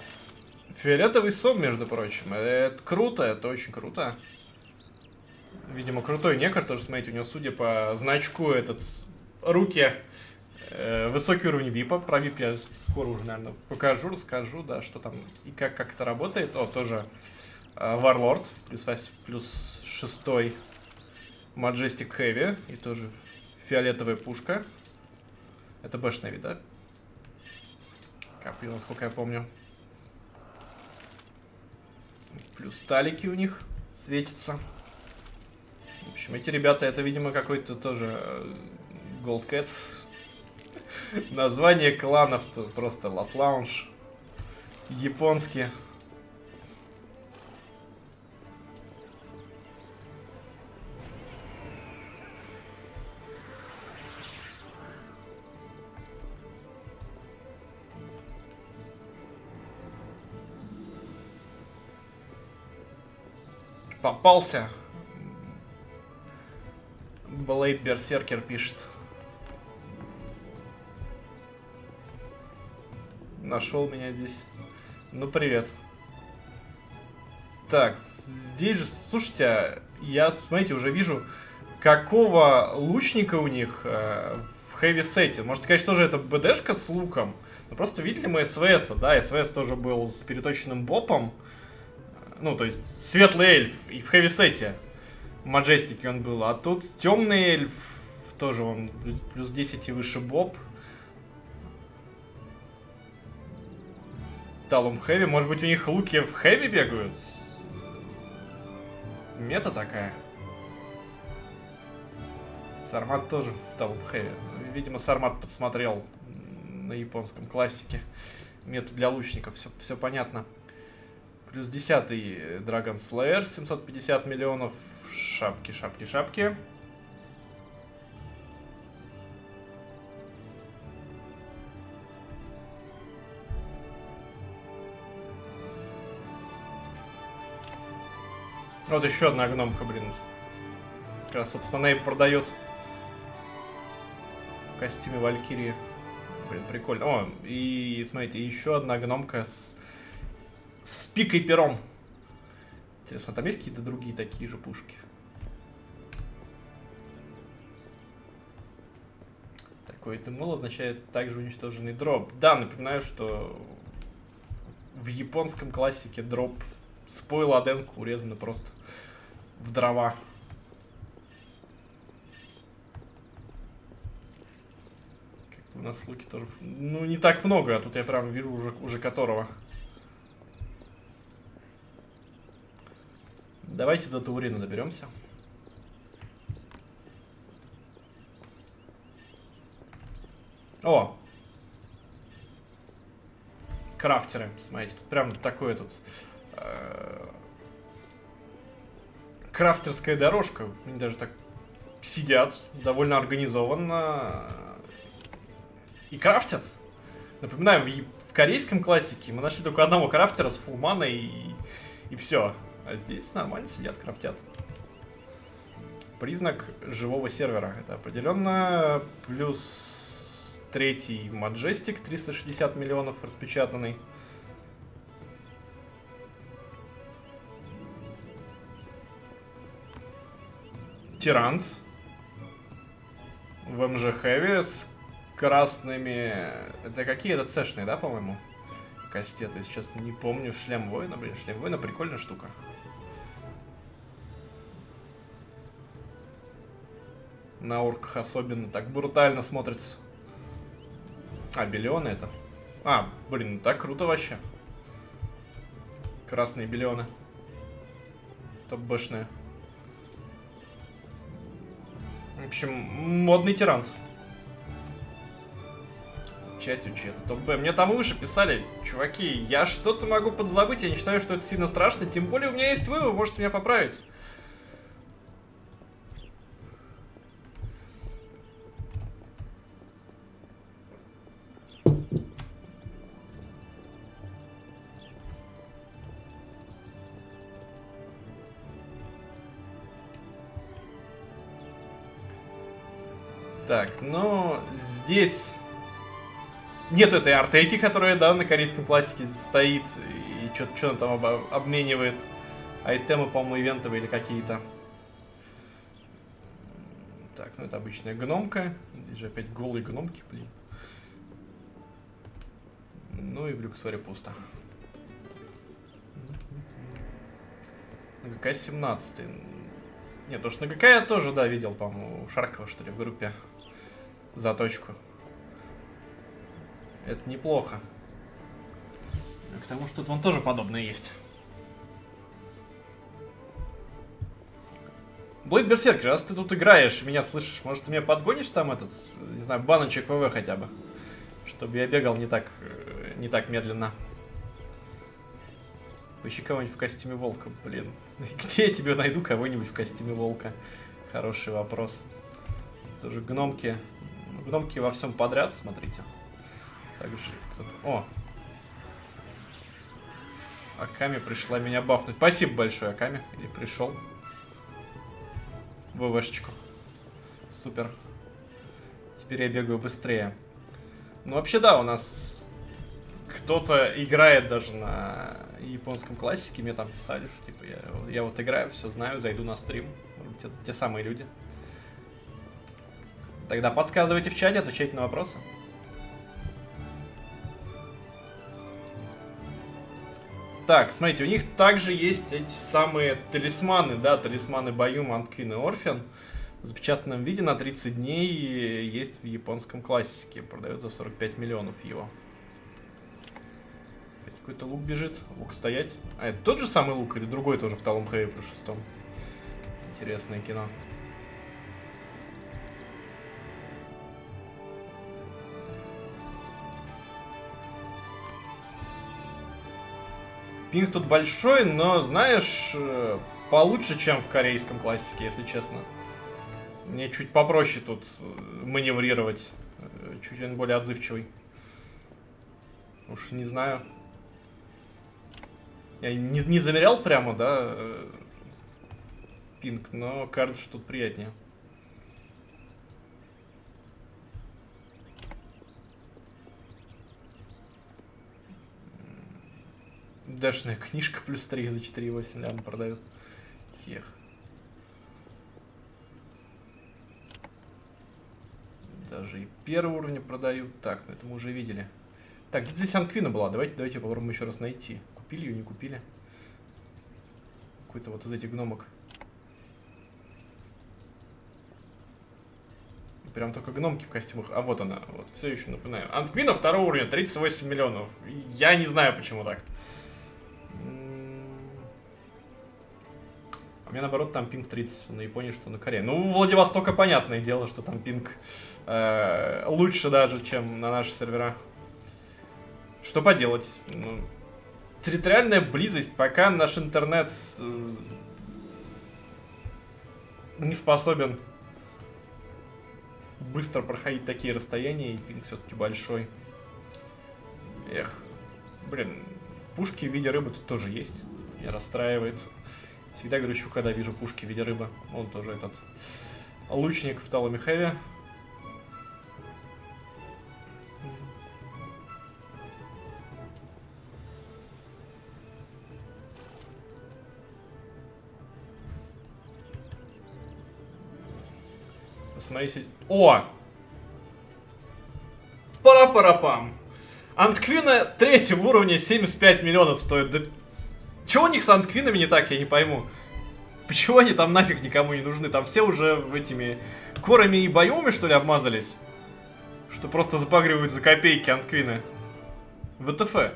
Фиолетовый Сом, между прочим. Это круто, это очень круто. видимо, крутой некр. Тоже, смотрите, у него, судя по значку, этот руки, э, высокий уровень випа. Про вип я скоро уже, наверное, покажу, расскажу, да, что там и как, как это работает. О, тоже Warlord, плюс, плюс шестой Majestic Heavy, и тоже фиолетовая пушка. Это бэшный вид, да? Копье, насколько я помню. Плюс талики у них светятся. В общем, эти ребята, это, видимо, какой-то тоже Gold Cats. Название кланов-то просто Last Lounge. Японские. Попался. Блейд Берсеркер пишет. Нашел меня здесь. Ну, привет. Так, здесь же, слушайте, я, смотрите, уже вижу, какого лучника у них э, в хэви-сете. Может, конечно, тоже это БДшка с луком. Но просто видели мы СВС, да, СВС тоже был с переточенным бопом. Ну, то есть, светлый эльф, и в хэви-сете в Маджестике он был. А тут темный эльф, тоже он плюс десять и выше боб. Талум хэви, может быть, у них луки в хэви бегают? Мета такая. Сармат тоже в Талум хэви. Видимо, Сармат подсмотрел на японском классике мету для лучников, все, все понятно. Плюс десятый Dragon Slayer, семьсот пятьдесят миллионов. Шапки, шапки, шапки. Вот еще одна гномка, блин. Как раз, собственно, она и продает в костюме Валькирии. Блин, прикольно. О, и смотрите, еще одна гномка с... С пикой пером. Интересно, там есть какие-то другие такие же пушки? Такой тымыл означает также уничтоженный дроп. Да, напоминаю, что в японском классике дроп спойл аденку урезаны просто в дрова. Как бы у нас луки тоже... Ну, не так много, а тут я прям вижу уже, уже которого. Давайте до Таурина доберемся. О! Крафтеры. Смотрите, тут прям такой этот... Э, крафтерская дорожка. Они даже так сидят довольно организованно. И крафтят. Напоминаю, в, в корейском классике мы нашли только одного крафтера с фулманой и, и все. А здесь нормально сидят, крафтят. Признак живого сервера. Это определенно. Плюс третий Majestic, триста шестьдесят миллионов распечатанный. Тирант. В эм джи Heavy с красными... Это какие? Это цешные, да, по-моему? Кастеты. Сейчас не помню. Шлем воина, блин. Шлем воина прикольная штука. На орках особенно так брутально смотрится. А, белеоны это. А, блин, так круто вообще. Красные белеоны. Топ-бэшные. В общем, модный тирант. Частью чья-то. Топ-Б. Мне там выше писали, чуваки, я что-то могу подзабыть, я не считаю, что это сильно страшно. Тем более у меня есть вы, вы можете меня поправить. Так, ну, здесь нету этой артеки, которая, да, на корейском классике стоит, и что-то что там об обменивает. Айтемы, по-моему, ивентовые или какие-то. Так, ну это обычная гномка. Здесь же опять голые гномки, блин. Ну и в люксоре пусто. На ГК семнадцать. Нет, уж на ГК я тоже, да, видел, по-моему, у Шаркова, что ли, в группе. Заточку. Это неплохо. К тому, что тут вон тоже подобное есть. Блейд Берсеркер, раз ты тут играешь, меня слышишь, может ты меня подгонишь там этот, не знаю, баночек ВВ хотя бы? Чтобы я бегал не так, не так медленно. Поищи кого-нибудь в костюме волка, блин. Где я тебе найду кого-нибудь в костюме волка? Хороший вопрос. Тоже гномки. Гномки во всем подряд, смотрите. Также кто-то... О! Аками пришла меня бафнуть. Спасибо большое, Аками. Или пришел. ВВшечку. Супер. Теперь я бегаю быстрее. Ну, вообще, да, у нас кто-то играет даже на японском классике. Мне там писали, что типа я, я вот играю, все знаю, зайду на стрим. Те, те самые люди. Тогда подсказывайте в чате, отвечайте на вопросы. Так, смотрите, у них также есть эти самые талисманы, да, талисманы Баюм, Антквин и Орфен. В запечатанном виде на тридцать дней есть в японском классике. Продают за сорок пять миллионов его. Какой-то лук бежит. Лук стоять. А это тот же самый лук или другой тоже в Талум Хэви плюс шестом? Интересное кино. Пинг тут большой, но, знаешь, получше, чем в корейском классике, если честно. Мне чуть попроще тут маневрировать. Чуть он более отзывчивый. Уж не знаю. Я не, не замерял прямо, да, пинг, но кажется, что тут приятнее. Дэшная книжка плюс три за четыре и восемь лям продают. Хех. Даже и первого уровня продают. Так, ну это мы уже видели. Так, где здесь Анквина была? Давайте, давайте попробуем еще раз найти. Купили ее, не купили? Какой-то вот из этих гномок. И прям только гномки в костюмах. А вот она, вот, все еще напоминаю. Анквина второго уровня, тридцать восемь миллионов. Я не знаю, почему так. А у меня наоборот там пинг тридцать на Японии, что на Корее. Ну, у Владивостока понятное дело, что там пинг э, лучше даже, чем на наши сервера. Что поделать? Ну, территориальная близость, пока наш интернет э, не способен быстро проходить такие расстояния, и пинг все-таки большой. Эх, блин, пушки в виде рыбы тут тоже есть. Меня расстраивает. Всегда грущу, когда вижу пушки в виде рыбы. Он тоже этот лучник в Талуме Хэви. Посмотрите. О! Пара-пара-пам! Антквина третьего уровня семьдесят пять миллионов стоит. Да... Чего у них с антквинами не так, я не пойму. Почему они там нафиг никому не нужны? Там все уже этими корами и боюми, что ли, обмазались? Что просто запагривают за копейки антквины. ВТФ.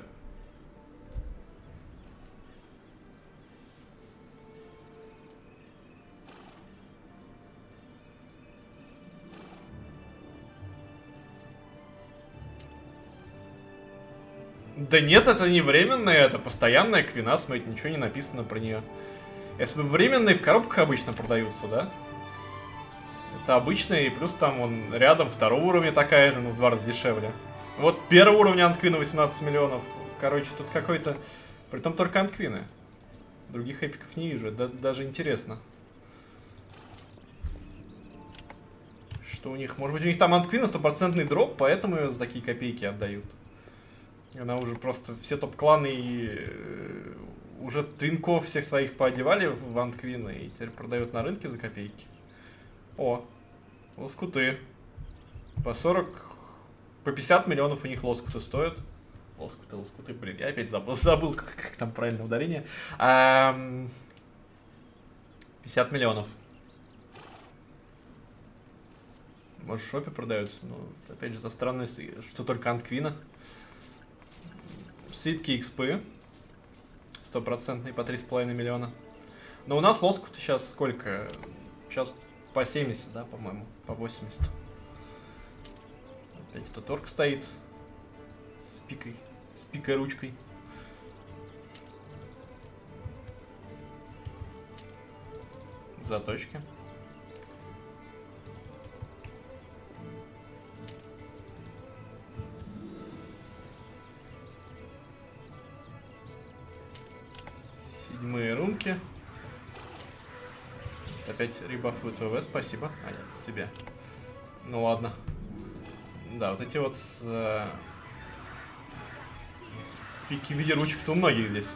Да нет, это не временная, это постоянная квина, смотрите, ничего не написано про нее. Если бы временные в коробках обычно продаются, да? Это обычные, и плюс там он рядом второго уровня такая же, ну в два раза дешевле. Вот первого уровня антквина восемнадцать миллионов. Короче, тут какой-то... Притом только антквины. Других эпиков не вижу, да, даже интересно. Что у них? Может быть у них там антквина стопроцентный дроп, поэтому ее за такие копейки отдают. Она уже просто все топ-кланы и уже твинков всех своих поодевали в антквины и теперь продают на рынке за копейки. О, Лоскуты. По сорок... По пятьдесят миллионов у них лоскуты стоят. Лоскуты, лоскуты, блин, я опять забыл, забыл как, как там правильное ударение. А, пятьдесят миллионов. Может, в шопе продаются, но опять же за странность, что только Анквина. Свитки экспы. Стопроцентные по три с половиной миллиона. Но у нас лоскуты сейчас сколько? Сейчас по семьдесят, да, по-моему, по восемьдесят. Опять тут орк стоит с пикой, с пикой ручкой. В заточке. Седьмые рунки. Опять ребафуют ВВ, спасибо. А нет, себе. Ну ладно. Да, вот эти вот э, пики в виде ручек-то у многих здесь.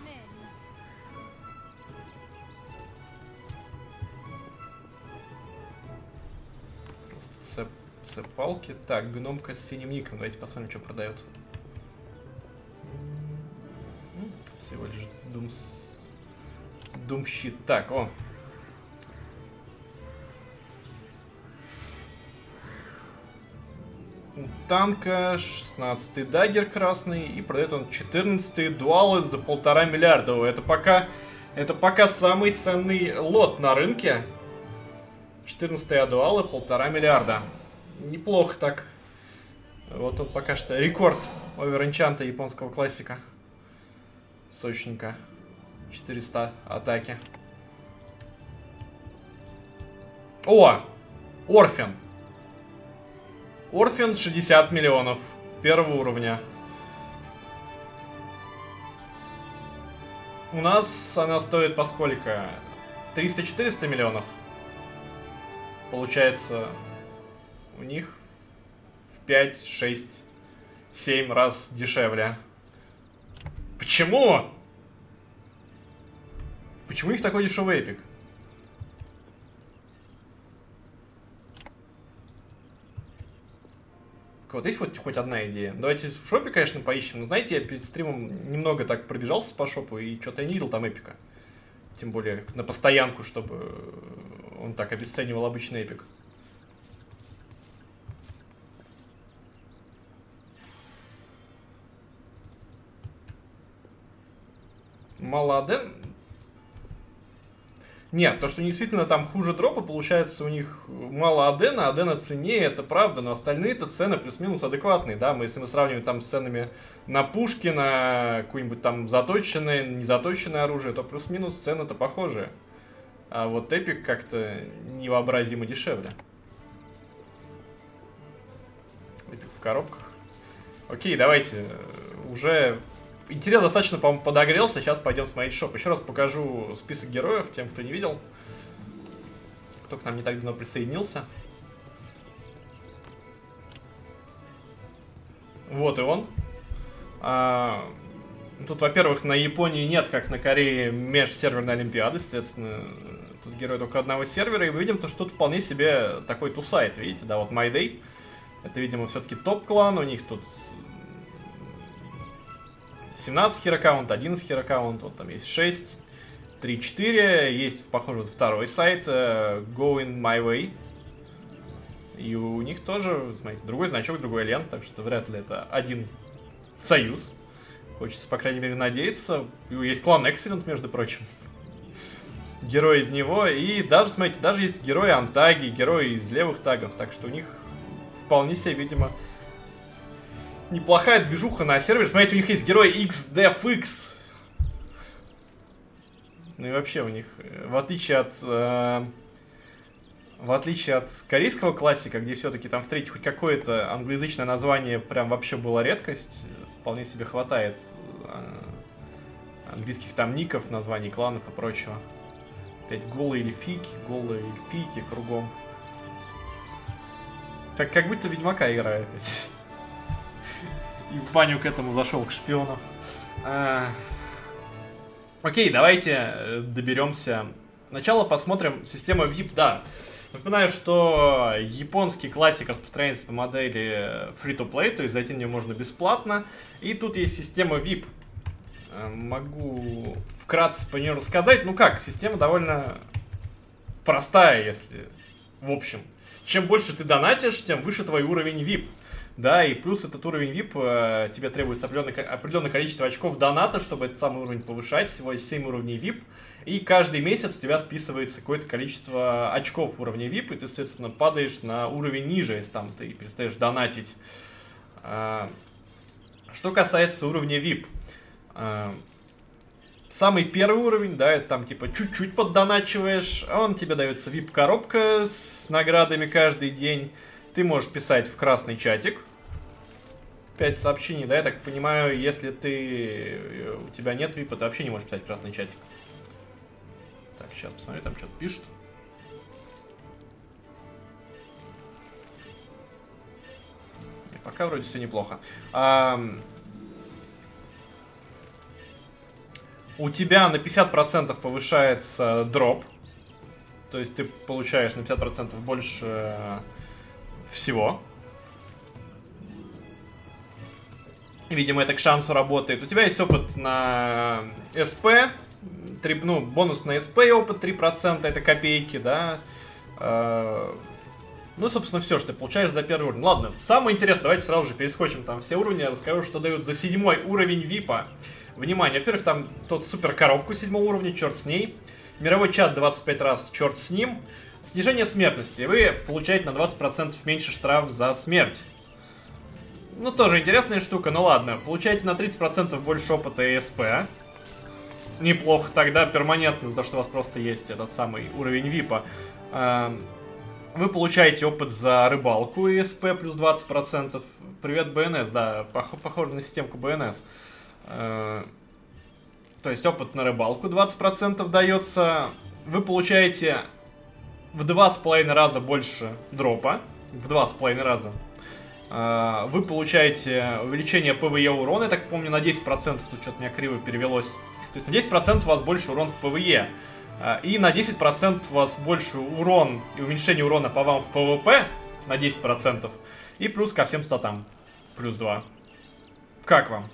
Просто цепалки. Так, гномка с синим ником. Давайте посмотрим, что продает. Всего лишь думс... думщит. Так, о. Танка, шестнадцатый даггер красный, и продает он четырнадцатый дуалы за полтора миллиарда. Это пока, это пока самый ценный лот на рынке. четырнадцатые дуалы, полтора миллиарда. Неплохо так. Вот он пока что рекорд оверэнчанта японского классика. Сочненько. четыреста атаки. О! Орфен. Орфен шестьдесят миллионов первого уровня. У нас она стоит по сколько? триста-четыреста миллионов. Получается, у них в пять, шесть, семь раз дешевле. Почему? Почему их такой дешевый эпик? Вот есть хоть, хоть одна идея. Давайте в шопе, конечно, поищем. Но знаете, я перед стримом немного так пробежался по шопу, и что-то я не видел там эпика. Тем более на постоянку, чтобы он так обесценивал обычный эпик. Мало аден? Нет, то, что действительно там хуже дропа, получается, у них мало адена, адена ценнее, это правда, но остальные-то цены плюс-минус адекватные, да, мы, если мы сравниваем там с ценами на пушки, на какое-нибудь там заточенное, незаточенное оружие, то плюс-минус цены-то похожие. А вот эпик как-то невообразимо дешевле. Эпик в коробках. Окей, давайте, уже... Интерес достаточно, по-моему, подогрелся. Сейчас пойдем смотреть шоп. Еще раз покажу список героев тем, кто не видел. Кто к нам не так давно присоединился. Вот и он. А, тут, во-первых, на Японии нет, как на Корее, межсерверной олимпиады. Соответственно, тут герой только одного сервера. И мы видим, то, что тут вполне себе такой тусайт. Видите, да, вот My Day. Это, видимо, все-таки топ-клан. У них тут... семнадцать хир-аккаунт, одиннадцать хир-аккаунт, вот там есть шесть, три, четыре, есть, похоже, вот второй сайт, uh, Going My Way, и у них тоже, смотрите, другой значок, другой лент, так что вряд ли это один союз, хочется, по крайней мере, надеяться, есть клан Excellent, между прочим, герой из него, и даже, смотрите, даже есть герои антаги, герои из левых тагов, так что у них вполне себе, видимо, неплохая движуха на сервере. Смотрите, у них есть герой икс ди эф икс. Ну и вообще у них, в отличие от... Э, в отличие от корейского классика, где все-таки там встретить хоть какое-то англоязычное название прям вообще была редкость, вполне себе хватает э, английских там ников, названий кланов и прочего. Опять голые эльфийки, голые эльфийки кругом. Так как будто Ведьмака играю опять. И в баню к этому зашел, к шпиону. А... Окей, давайте доберемся. Сначала посмотрим систему ви ай пи. Да, Напоминаю, что японский классик распространяется по модели free-to-play, то есть зайти на нее можно бесплатно. И тут есть система ви ай пи. Могу вкратце по нее рассказать. Ну как, система довольно простая, если в общем. Чем больше ты донатишь, тем выше твой уровень ви ай пи. Да, и плюс этот уровень ви ай пи, тебе требуется определенное, определенное количество очков доната, чтобы этот самый уровень повышать. Всего есть семь уровней ви ай пи. И каждый месяц у тебя списывается какое-то количество очков уровня ви ай пи, и ты, соответственно, падаешь на уровень ниже, если там ты перестаешь донатить. Что касается уровня ви ай пи. Самый первый уровень, да, это там типа чуть-чуть поддоначиваешь, а он тебе дается ви ай пи-коробка с наградами каждый день. Ты можешь писать в красный чатик пять сообщений, да, я так понимаю, если ты у тебя нет ви ай пи, ты вообще не можешь писать в красный чатик. Так, сейчас посмотрю, там что-то пишут. И пока вроде все неплохо. А, у тебя на пятьдесят процентов повышается дроп. То есть ты получаешь на пятьдесят процентов больше всего. Видимо, это к шансу работает. У тебя есть опыт на СП. три, ну, бонус на СП и опыт три процента, это копейки, да. Э, ну, собственно, все, что ты получаешь за первый уровень. Ладно, самое интересное, давайте сразу же перескочим там все уровни, я расскажу, что дают за седьмой уровень ви ай пи. Внимание, во-первых, там тот супер коробку седьмого уровня, черт с ней. Мировой чат двадцать пять раз, черт с ним. Снижение смертности. Вы получаете на двадцать процентов меньше штраф за смерть. Ну, тоже интересная штука, ну ладно. Получаете на тридцать процентов больше опыта и СП. Неплохо, тогда перманентно, за что у вас просто есть этот самый уровень ви ай пи. Вы получаете опыт за рыбалку и СП плюс двадцать процентов. Привет, бэ эн эс, да, пох похоже на системку бэ эн эс. То есть опыт на рыбалку двадцать процентов дается. Вы получаете в два с половиной раза больше дропа. В два с половиной раза. Вы получаете увеличение ПВЕ урона, я так помню, на десять процентов. Тут что-то у меня криво перевелось. То есть на десять процентов у вас больше урон в ПВЕ. И на десять процентов у вас больше урон и уменьшение урона по вам в ПВП на десять процентов. И плюс ко всем статам. Плюс два. Как вам?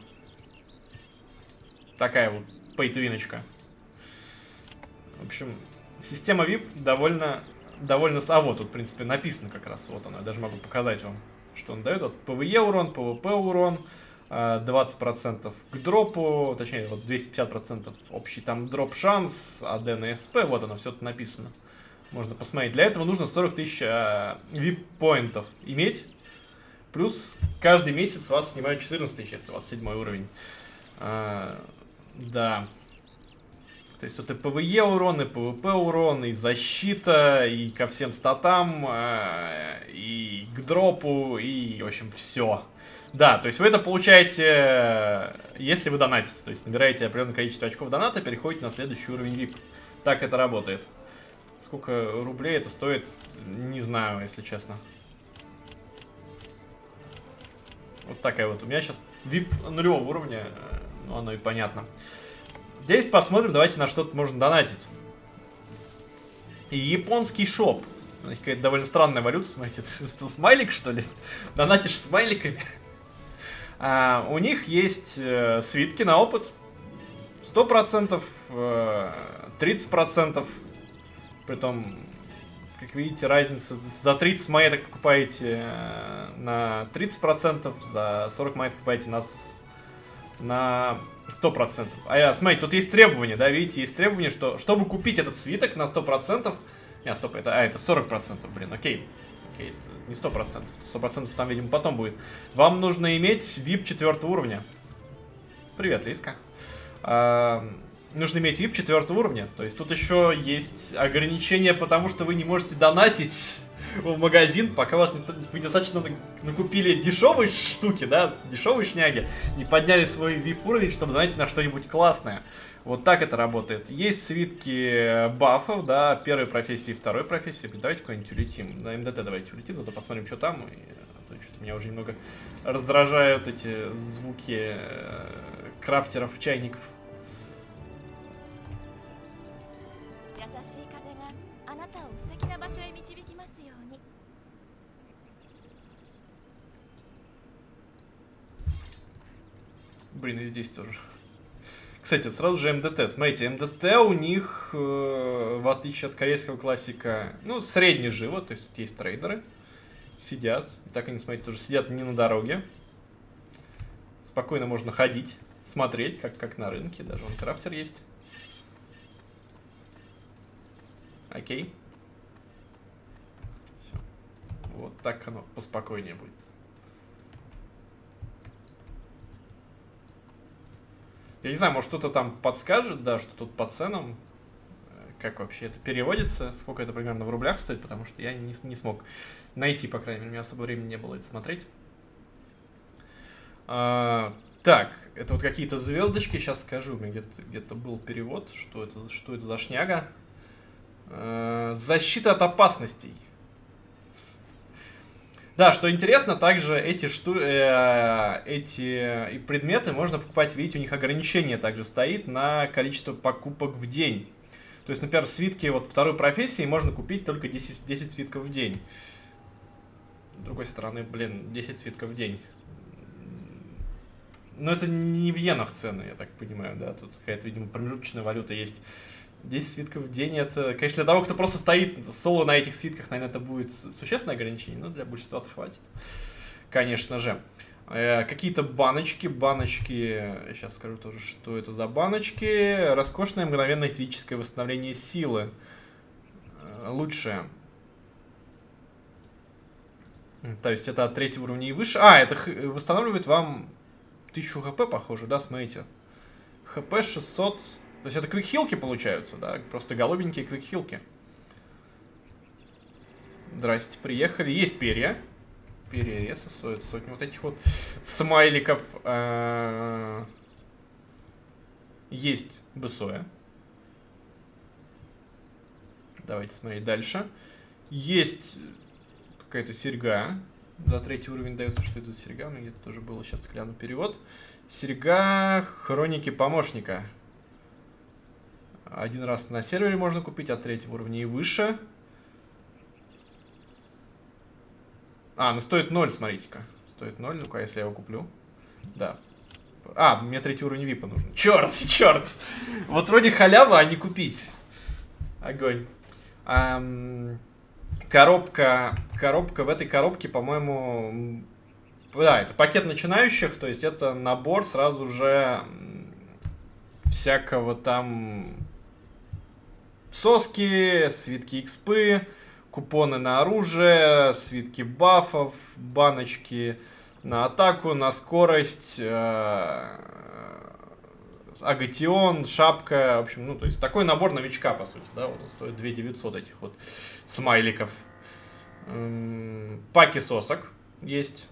Такая вот пейтвиночка. В общем, система ви ай пи довольно... довольно... А вот тут, в принципе, написано как раз. Вот она. Я даже могу показать вам, что он дает. Вот ПВЕ урон, ПВП урон. двадцать процентов к дропу, точнее, вот двести пятьдесят процентов общий там дроп шанс, АД на СП, вот оно, все это написано. Можно посмотреть. Для этого нужно сорок тысяч э, ви ай пи-поинтов иметь. Плюс каждый месяц у вас снимают четырнадцать тысяч, если у вас седьмой уровень. А, да. То есть тут и ПВЕ урон, и ПВП урон, и защита, и ко всем статам, э, и к дропу, и, в общем, все. Да, то есть вы это получаете, если вы донатите. То есть набираете определенное количество очков доната, переходите на следующий уровень ви ай пи. Так это работает. Сколько рублей это стоит, не знаю, если честно. Вот такая вот. У меня сейчас ви ай пи нулевого уровня, ну оно и понятно. Здесь посмотрим, давайте на что-то можно донатить. И японский шоп. Какая-то довольно странная валюта, смотрите. Это, это смайлик, что ли? Донатишь смайликами. А, у них есть э, свитки на опыт. сто процентов, э, тридцать процентов. Притом, как видите, разница. За тридцать монеток покупаете э, на тридцать процентов, за сорок монет покупаете на, на сто процентов. А я, смотрите, тут есть требования, да, видите, есть требования, что чтобы купить этот свиток на сто процентов... Не, стоп, это, а, это сорок процентов, блин, окей. Окей, это не сто процентов. сто процентов там, видимо, потом будет. Вам нужно иметь ви ай пи четвертого уровня. Привет, Лиска. А, нужно иметь ви ай пи четвертого уровня. То есть тут еще есть ограничения, потому что вы не можете донатить в магазин, пока вас не, вы достаточно накупили дешевые штуки, да, дешевые шняги, не подняли свой ви ай пи уровень, чтобы донатить на что-нибудь классное. Вот так это работает. Есть свитки бафов, да, первой профессии и второй профессии. Давайте куда-нибудь улетим. На эм дэ тэ давайте улетим, зато посмотрим, что там. И, а то что-то меня уже немного раздражают эти звуки э, крафтеров, чайников. Блин, и здесь тоже. Кстати, сразу же эм дэ тэ. Смотрите, эм дэ тэ у них, э, в отличие от корейского классика, ну, средний живот. То есть тут есть трейдеры. Сидят. Так они, смотрите, тоже сидят не на дороге. Спокойно можно ходить, смотреть, как, как на рынке. Даже вон крафтер есть. Окей. Все. Вот так оно поспокойнее будет. Я не знаю, может кто-то там подскажет, да, что тут по ценам, как вообще это переводится, сколько это примерно в рублях стоит, потому что я не, не смог найти, по крайней мере, у меня особо времени не было это смотреть. А, так, это вот какие-то звездочки, сейчас скажу, у меня где-то где-то был перевод, что это, что это за шняга. А, защита от опасностей. Да, что интересно, также эти, шту... э, эти предметы можно покупать, видите, у них ограничение также стоит на количество покупок в день. То есть, например, свитки вот второй профессии можно купить только десять, десять свитков в день. С другой стороны, блин, десять свитков в день. Но это не в иенах цены, я так понимаю, да, тут какая-то, видимо, промежуточная валюта есть. десять свитков в день, это, конечно, для того, кто просто стоит соло на этих свитках, наверное, это будет существенное ограничение, но для большинства-то хватит, конечно же. Э, какие-то баночки, баночки, сейчас скажу тоже, что это за баночки. Роскошное мгновенное физическое восстановление силы. Э, лучшее. То есть это от третьего уровня и выше. А, это восстанавливает вам тысячу хп, похоже, да, смотрите. хп шестьсот... То есть это квикхилки получаются, да? Просто голубенькие квикхилки. Здрасте, приехали. Есть перья. Перья реса стоят сотню вот этих вот смайликов. Есть бысоя. Давайте смотреть дальше. Есть какая-то серьга. За третий уровень дается, что это за серьга. У меня где-то тоже было. Сейчас гляну перевод. Серьга хроники помощника. Один раз на сервере можно купить, от третьего уровня и выше. А, ну стоит ноль, смотрите-ка. Стоит ноль, ну-ка, если я его куплю. Да. А, мне третий уровень випа нужен. Черт, черт. Вот вроде халява, а не купить. Огонь. Ам, коробка. Коробка. В этой коробке, по-моему... Да, это пакет начинающих. То есть это набор сразу же всякого там... Соски, свитки экспы, купоны на оружие, свитки бафов, баночки на атаку, на скорость, э, агатион, шапка. В общем, ну, то есть такой набор новичка, по сути, да, вот он стоит две тысячи девятьсот этих вот смайликов. Эм, паки сосок есть.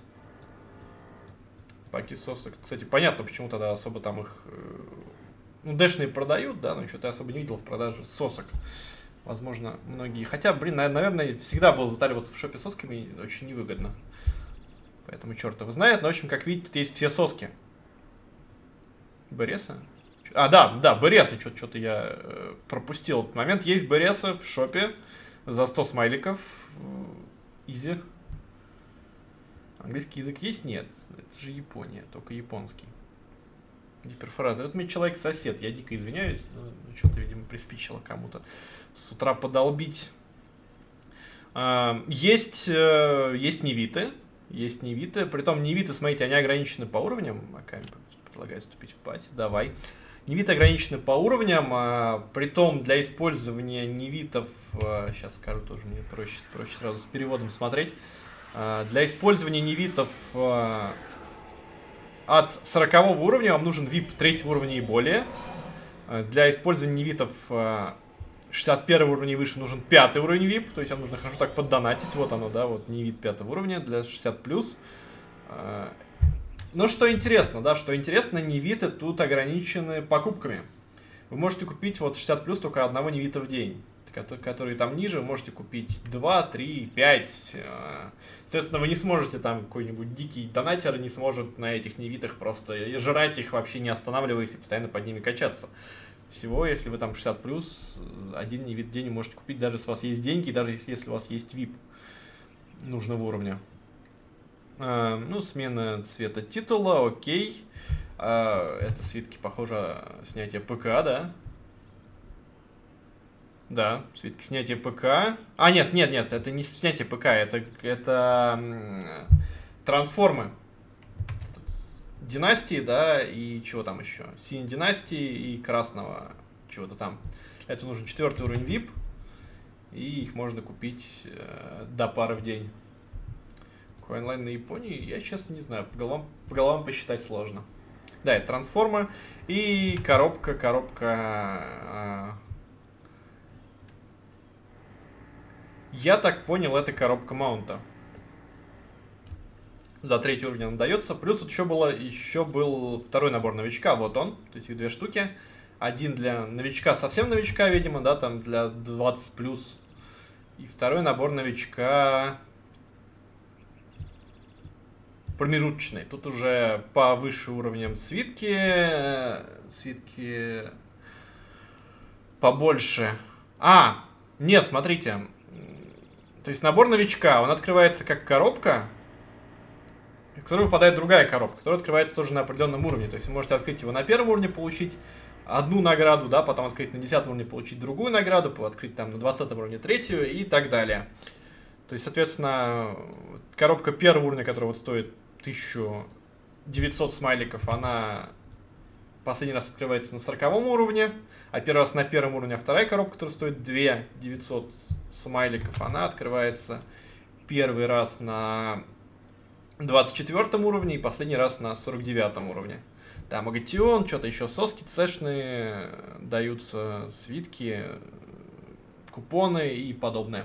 Паки сосок. Кстати, понятно, почему тогда особо там их... Ну, дэшные продают, да, но что-то я особо не видел в продаже сосок. Возможно, многие... Хотя, блин, наверное, всегда было затариваться в шопе сосками очень невыгодно. Поэтому черт его знает. Но, в общем, как видите, тут есть все соски. Береса? А, да, да, Береса. Что-то я э, пропустил этот момент. Есть Береса в шопе за сто смайликов. Изи. Английский язык есть? Нет. Это же Япония, только японский. Гиперфраза. Это мне человек-сосед. Я дико извиняюсь, но что-то, видимо, приспичило кому-то с утра подолбить. Есть, есть невиты. Есть невиты. Притом невиты, смотрите, они ограничены по уровням. Аками предлагаю вступить в пати. Давай. Невиты ограничены по уровням. Притом для использования невитов... Сейчас скажу тоже, мне проще, проще сразу с переводом смотреть. Для использования невитов... От сорокового уровня вам нужен вип третьего уровня и более. Для использования невитов шестьдесят первого уровня и выше нужен пятый уровень вип. То есть вам нужно хорошо так поддонатить. Вот оно, да, вот невит пятого уровня для шестьдесят плюс. Но что интересно, да, что интересно, невиты тут ограничены покупками. Вы можете купить вот шестьдесят плюс только одного невита в день. Которые там ниже, вы можете купить два, три, пять. Соответственно, вы не сможете там, какой-нибудь дикий донатер не сможет на этих невитах просто жрать их, вообще не останавливаясь и постоянно под ними качаться. Всего, если вы там шестьдесят плюс, один невит в день можете купить, даже если у вас есть деньги, даже если у вас есть вип нужного уровня. Ну, смена цвета титула, окей. А, это свитки, похоже, снятие ПК, да? Да, свитки снятия ПК. А, нет, нет, нет, это не снятие ПК, это, это трансформы. Династии, да, и чего там еще? Синей династии и красного чего-то там. Это нужен четвертый уровень ви ай пи. И их можно купить э, до пары в день. Коинлайн на Японии, я честно не знаю, по головам, по головам посчитать сложно. Да, это трансформы. И коробка, коробка... Э, я так понял, это коробка маунта. За третий уровень он дается. Плюс тут еще, было, еще был второй набор новичка. Вот он. То есть их две штуки. Один для новичка, совсем новичка, видимо, да, там для двадцать плюс. И второй набор новичка промежуточный. Тут уже повыше уровнем свитки. Свитки побольше. А, нет, смотрите. То есть набор новичка, он открывается как коробка, в которую выпадает другая коробка, которая открывается тоже на определенном уровне. То есть вы можете открыть его на первом уровне, получить одну награду, да, потом открыть на десятом уровне, получить другую награду, открыть там на двадцатом уровне третью и так далее. То есть, соответственно, коробка первого уровня, которая вот стоит тысяча девятьсот смайликов, она последний раз открывается на сороковом уровне, а первый раз на первом уровне, а вторая коробка, которая стоит две тысячи девятьсот смайликов, она открывается первый раз на двадцать четвёртом уровне и последний раз на сорок девятом уровне. Там агатион, что-то еще, соски цешные, даются свитки, купоны и подобное.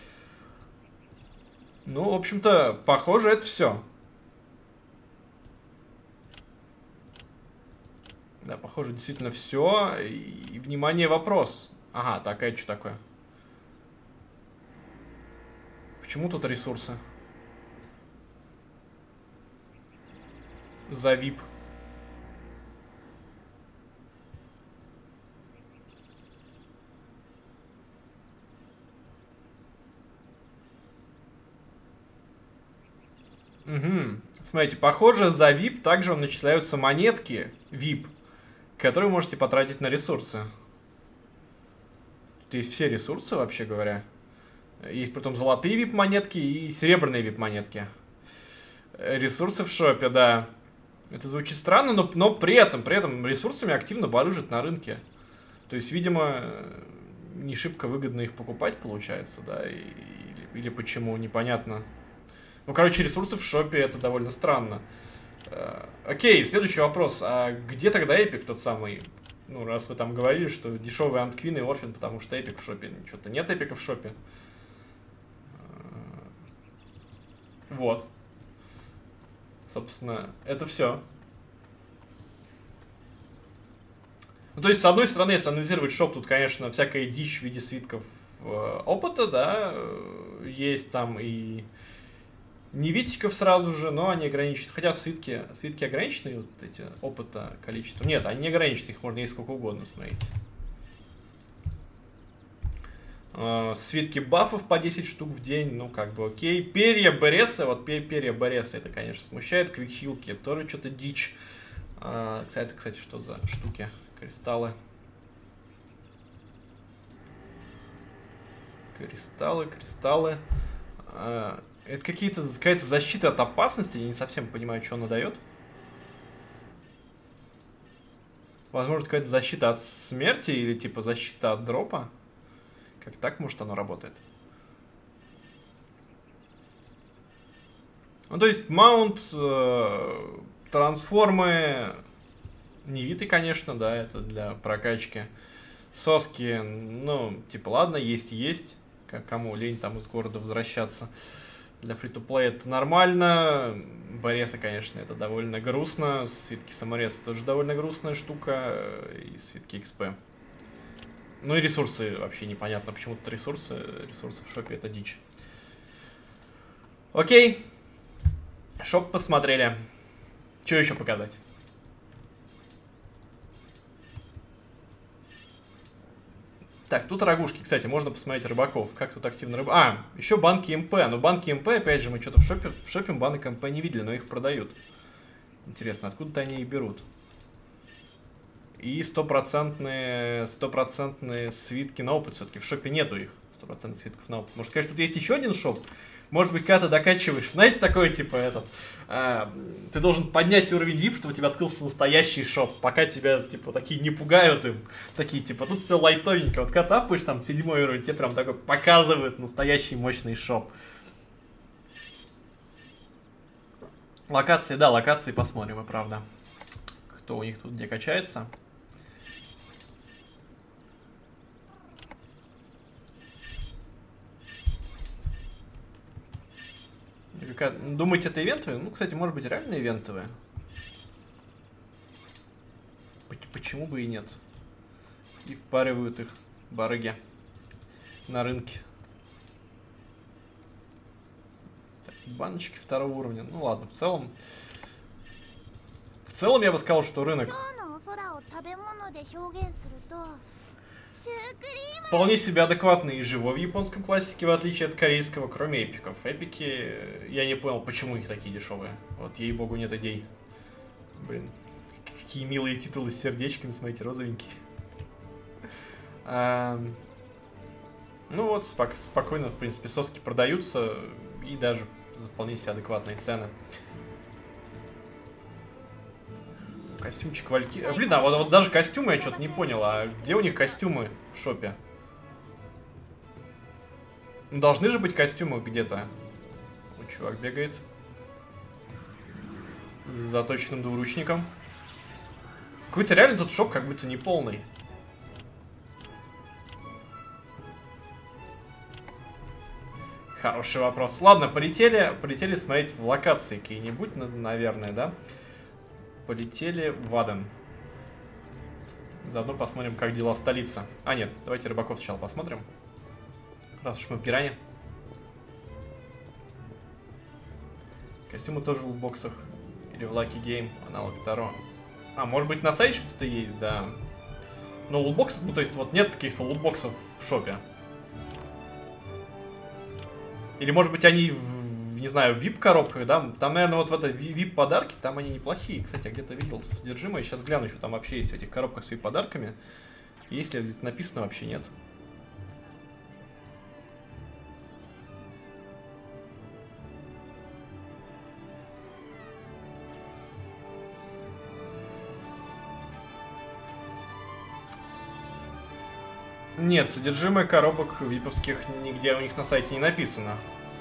Ну, в общем-то, похоже, это все. Да, похоже, действительно все. И, и, внимание, вопрос. Ага, так, а это что такое? Почему тут ресурсы? За ви ай пи. Угу. Смотрите, похоже, за ви ай пи также начисляются монетки ви ай пи, которые вы можете потратить на ресурсы. Тут есть все ресурсы, вообще говоря. Есть потом золотые ви ай пи монетки и серебряные ви ай пи монетки. Ресурсы в шопе, да. Это звучит странно, но, но при этом, при этом ресурсами активно барыжат на рынке. То есть, видимо, не шибко выгодно их покупать, получается, да, и, или, или почему, непонятно. Ну, короче, ресурсы в шопе — это довольно странно. Э, окей, следующий вопрос. А где тогда Эпик тот самый? Ну, раз вы там говорили, что дешевый Антквин и Орфин, потому что Эпик в шопе. Что-то нет Эпика в шопе. Вот. Собственно, это все. Ну, то есть, с одной стороны, если анализировать шоп, тут, конечно, всякая дичь в виде свитков э, опыта, да, есть там и невитиков сразу же, но они ограничены. Хотя свитки, свитки ограничены, вот эти опыта количество. Нет, они не ограничены, их можно есть сколько угодно, смотрите. Э, свитки бафов по десять штук в день, ну, как бы окей. Перья Береса, вот перья Береса, это, конечно, смущает. Квикхилки, тоже что-то дичь. Э, кстати, кстати, что за штуки? Кристаллы. Кристаллы, кристаллы. Э, это какие-то, какая-то защита от опасности, я не совсем понимаю, что она дает. Возможно, какая-то защита от смерти или типа защита от дропа. Как так, может, оно работает? Ну, то есть, маунт, э, трансформы, невиты, конечно, да, это для прокачки. Соски, ну, типа, ладно, есть и есть. Как кому лень там из города возвращаться. Для фри-то-плей это нормально. Бореса, конечно, это довольно грустно. Свитки самореса тоже довольно грустная штука. И свитки икс пи. Ну и ресурсы вообще непонятно, почему тут ресурсы. Ресурсы в шопе это дичь. Окей. Шоп посмотрели. Что еще показать? Так, тут рогушки. Кстати, можно посмотреть рыбаков. Как тут активно рыба... А, еще банки МП. Но банки МП, опять же, мы что-то в шопе, в шопе банок МП не видели, но их продают. Интересно, откуда-то они их берут. И стопроцентные, стопроцентные свитки на опыт. Все-таки в шопе нету их. Стопроцентных свитков на опыт. Может, конечно, тут есть еще один шоп. Может быть, когда ты докачиваешь. Знаете, такой, типа, этот... А, ты должен поднять уровень ви ай пи, чтобы у тебя открылся настоящий шоп. Пока тебя, типа, такие не пугают им. Такие, типа, тут все лайтовенько. Вот когда тапаешь, там, седьмой уровень, тебе прям такой показывают настоящий мощный шоп. Локации, да, локации посмотрим, и правда. Кто у них тут где качается. Думаете, это ивентовые? Ну, кстати, может быть, реально ивентовые. Почему бы и нет? И впаривают их барыги на рынке. Так, баночки второго уровня. Ну ладно, в целом... В целом я бы сказал, что рынок... Вполне себе адекватный и живой в японском классике, в отличие от корейского, кроме эпиков. Эпики, я не понял, почему их такие дешевые. Вот, ей-богу, нет идей. Блин, какие милые титулы с сердечками, смотрите, розовенькие. А, ну вот, спок спокойно, в принципе, соски продаются, и даже за вполне себе адекватные цены. Костюмчик Вальки... Блин, а вот, вот даже костюмы я что-то не понял. А где у них костюмы в шопе? Ну, должны же быть костюмы где-то. Вот чувак бегает. С заточенным двуручником. Какой-то реально тут шоп как будто не полный. Хороший вопрос. Ладно, полетели, полетели смотреть в локации какие-нибудь, наверное, да? Полетели в Аден. Заодно посмотрим, как дела в столице. А, нет, давайте рыбаков сначала посмотрим. Раз уж мы в Геране. Костюмы тоже в лутбоксах. Или в Lucky Game, аналог Таро. А, может быть, на сайте что-то есть, да. Но лутбоксы, ну то есть вот нет каких-то лутбоксов в шопе. Или может быть они в, не знаю, в ви ай пи-коробках, да? Там, наверное, вот в этой ви ай пи-подарки, там они неплохие. Кстати, я где-то видел содержимое. Сейчас гляну, что там вообще есть в этих коробках с ви ай пи-подарками. Если где-то написано, вообще нет. Нет, содержимое коробок виповских нигде у них на сайте не написано.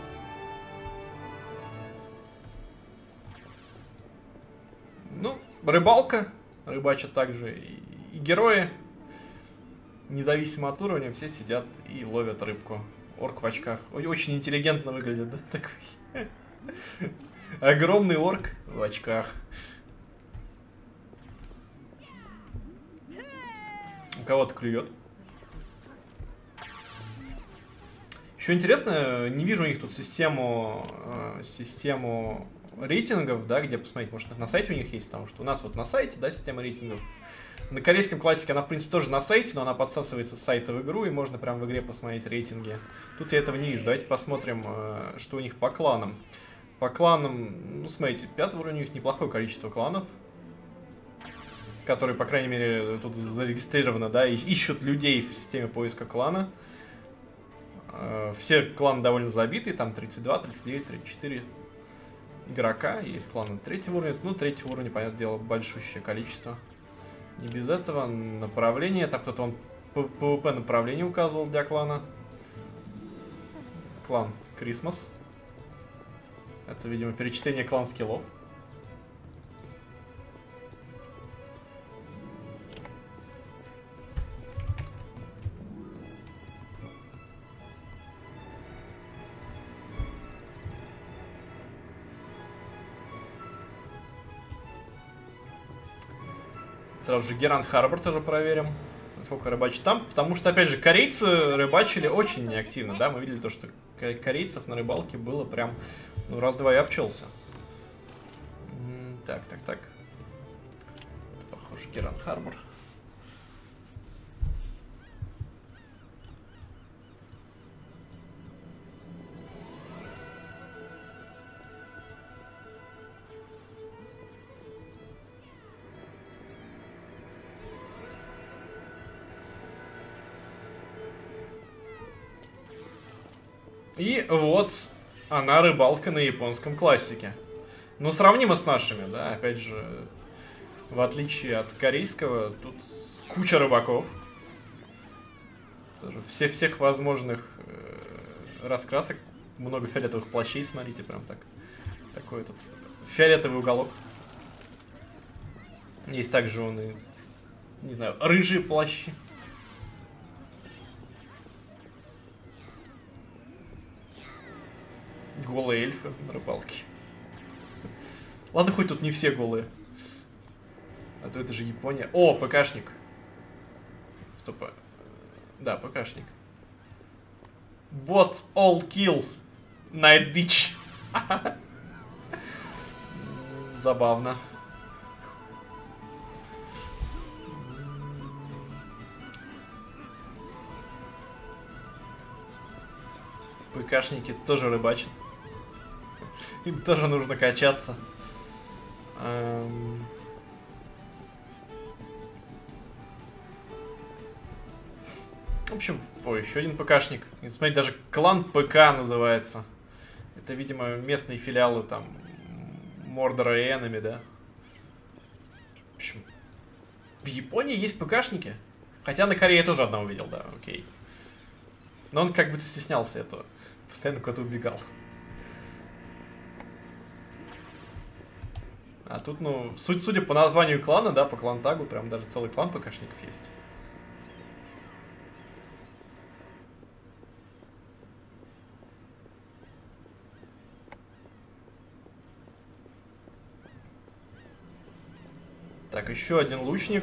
Ну, рыбалка. Рыбачат также и, и герои. Независимо от уровня, все сидят и ловят рыбку. Орк в очках. Ой, очень интеллигентно выглядит, да? Такой. Огромный орк в очках. У кого-то клюет. Еще интересно, не вижу у них тут систему, э, систему рейтингов, да, где посмотреть, может, на сайте у них есть, потому что у нас вот на сайте, да, система рейтингов. На корейском классике она, в принципе, тоже на сайте, но она подсасывается с сайта в игру, и можно прямо в игре посмотреть рейтинги. Тут я этого не вижу. Давайте посмотрим, э, что у них по кланам. По кланам, ну, смотрите, пятый уровень у них неплохое количество кланов, которые, по крайней мере, тут зарегистрированы, да, и ищут людей в системе поиска клана. Все кланы довольно забитые, там тридцать два, тридцать девять, тридцать четыре игрока. Есть кланы третьего уровня. Ну, третьего уровня, понятное дело, большущее количество. Не без этого. Направление. Так, кто-то он пэ вэ пэ направление указывал для клана. Клан Christmas. Это, видимо, перечисление клан скиллов. Сразу же Герант Харбор тоже проверим, насколько рыбачит там. Потому что, опять же, корейцы рыбачили очень неактивно, да. Мы видели то, что корейцев на рыбалке было прям, ну, раз-два и обчелся. Так, так, так. Это, похоже, Герант Харбор. И вот она, рыбалка на японском классике. Ну, сравнимо с нашими, да, опять же, в отличие от корейского, тут куча рыбаков. Тоже все, всех возможных э, раскрасок, много фиолетовых плащей, смотрите, прям так. Такой тут фиолетовый уголок. Есть также он и, не знаю, рыжие плащи. Голые эльфы на рыбалке. Ладно, хоть тут не все голые. А то это же Япония. О, ПКшник. Стоп. Да, ПКшник. Bot all kill. Night Beach. Забавно. ПКшники тоже рыбачат. Им тоже нужно качаться. Эм... В общем, ой, еще один ПКшник. И, смотрите, даже клан ПК называется. Это, видимо, местные филиалы там Мордора и Энеми, да? В общем, в Японии есть ПКшники. Хотя на Корее я тоже одного видел, да, окей. Но он как будто стеснялся этого. Постоянно куда-то убегал. А тут, ну, суть, судя по названию клана, да, по клан-тагу, прям даже целый клан ПКшников есть. Так, еще один лучник.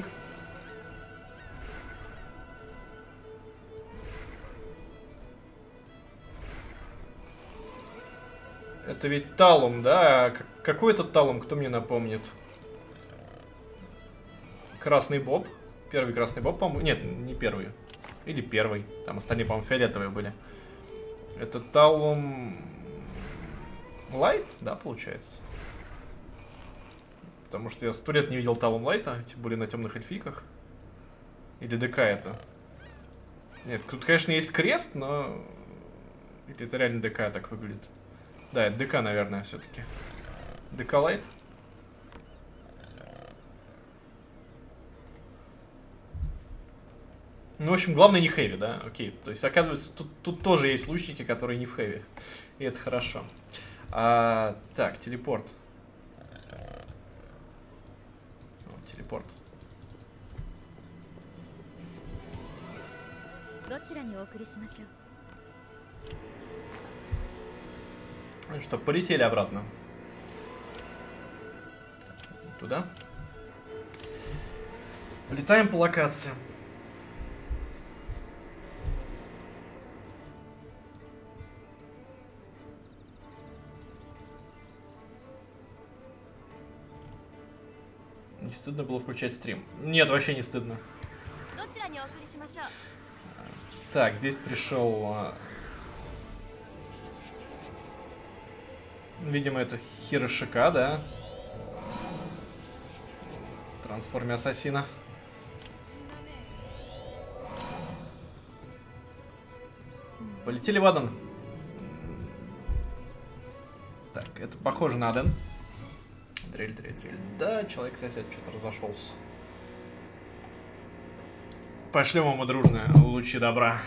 Это ведь Талум, да? Какой этот Талум, кто мне напомнит? Красный Боб. Первый Красный Боб, по-моему. Нет, не первый. Или первый. Там остальные, по-моему, фиолетовые были. Это Талум... Лайт, да, получается? Потому что я сто лет не видел Талум Лайта, тем более на темных эльфийках. Или ДК это? Нет, тут, конечно, есть крест, но... Или это реально ДК так выглядит? Да, это ДК, наверное, все-таки. ДК Лайт. Ну, в общем, главное не хэви, да? Окей. То есть, оказывается, тут, тут тоже есть лучники, которые не в хэви. И это хорошо. А, так, телепорт. О, телепорт. Ну что, полетели обратно. Туда. Летаем по локациям. Не стыдно было включать стрим? Нет, вообще не стыдно. Так, здесь пришел... Видимо, это Хирошика, да? В трансформе ассасина. Полетели в Аден. Так, это похоже на Аден. Дрель, дрель, дрель. Да, человек-сосед что-то разошелся. Пошлем ему дружные лучи добра.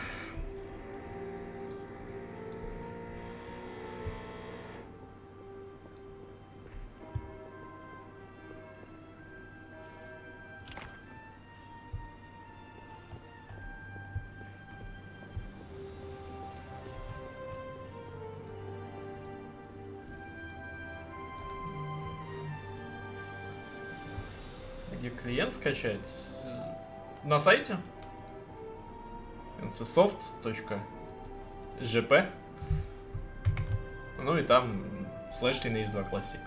Где клиент скачать? На сайте эн си софт точка джи пи. Ну и там слэш Lineage два Classic.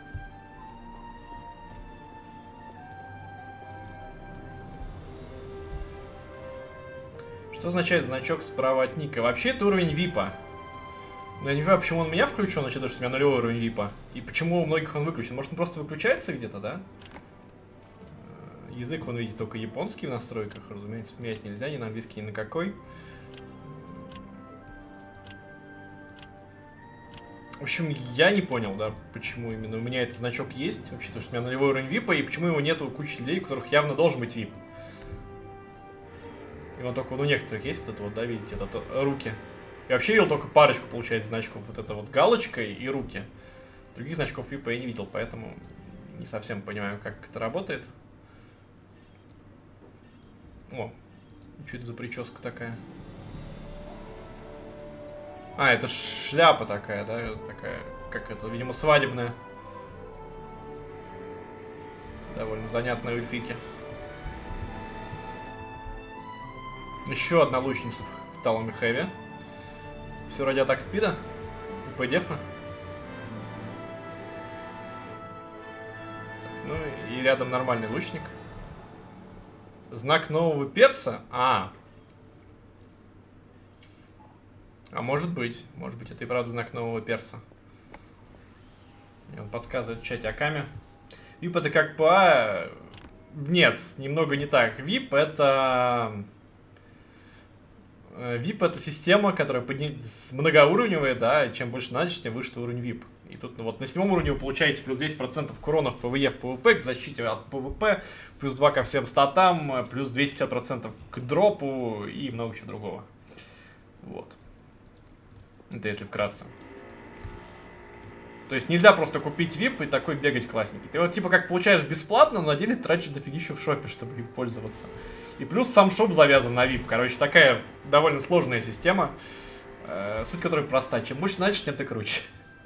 Что означает значок справа от ника? Вообще это уровень випа. Но я не понимаю, почему он у меня включен, учитывая, что у меня нулевой уровень випа. И почему у многих он выключен. Может, он просто выключается где-то, да? Язык, он видит только японский в настройках, разумеется, менять нельзя, ни на английский, ни на какой. В общем, я не понял, да, почему именно у меня этот значок есть, учитывая, что у меня нулевой уровень випа, и почему его нету у кучи людей, у которых явно должен быть вип. И он только, ну, у некоторых есть вот это вот, да, видите, это, это руки. Я вообще видел только парочку, получается, значков, вот это вот галочка и руки. Других значков випа я не видел, поэтому не совсем понимаю, как это работает. О, что это за прическа такая? А, это шляпа такая, да, такая, как это, видимо, свадебная. Довольно занятная у эльфийки. Еще одна лучница в Таломе Хэви. Все ради атак спида и пэ-дефа. Ну и рядом нормальный лучник. Знак нового перса? А. А может быть. Может быть, это и правда знак нового перса. Он подсказывает в чате Аками. вип это как ПА. Нет, немного не так. вип это... вип это система, которая подня... многоуровневая, да, чем больше начать, тем выше уровень вип. И тут ну, вот на седьмом уровне вы получаете плюс десять процентов к урону в ПВЕ, в ПВП, к защите от ПВП, плюс два ко всем статам, плюс двести пятьдесят процентов к дропу и много чего другого. Вот. Это если вкратце. То есть нельзя просто купить вип и такой бегать классненький. Ты вот типа как получаешь бесплатно, но на деле тратишь дофигищу в шопе, чтобы им пользоваться. И плюс сам шоп завязан на вип. Короче, такая довольно сложная система, э, суть которой проста. Чем больше начнешь, тем ты круче.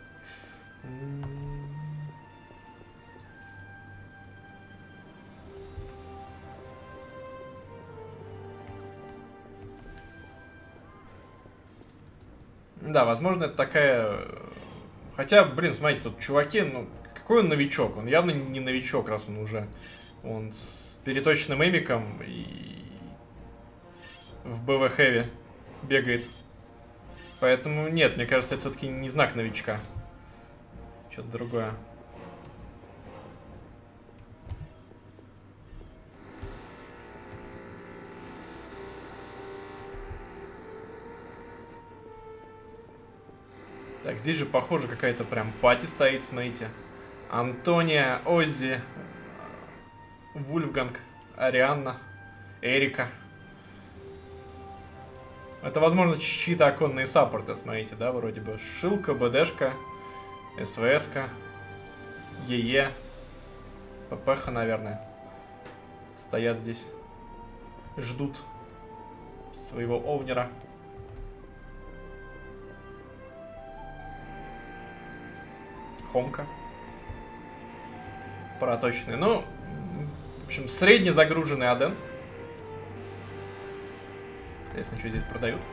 Да, возможно, это такая... Хотя, блин, смотрите, тут чуваки, ну, какой он новичок? Он явно не новичок, раз он уже... Он с переточенным эмиком и... в БВ Heavy бегает. Поэтому нет, мне кажется, это все-таки не знак новичка. Что-то другое. Так, здесь же, похоже, какая-то прям пати стоит, смотрите. Антония, Оззи, Вульфганг, Арианна, Эрика. Это, возможно, чьи-то оконные саппорты, смотрите, да, вроде бы. Шилка, БДшка, СВСка, ЕЕ, ППХ, наверное. Стоят здесь, ждут своего овнера. Хомка. Проточный. Ну, в общем, средне загруженный Аден. Интересно, что здесь продают.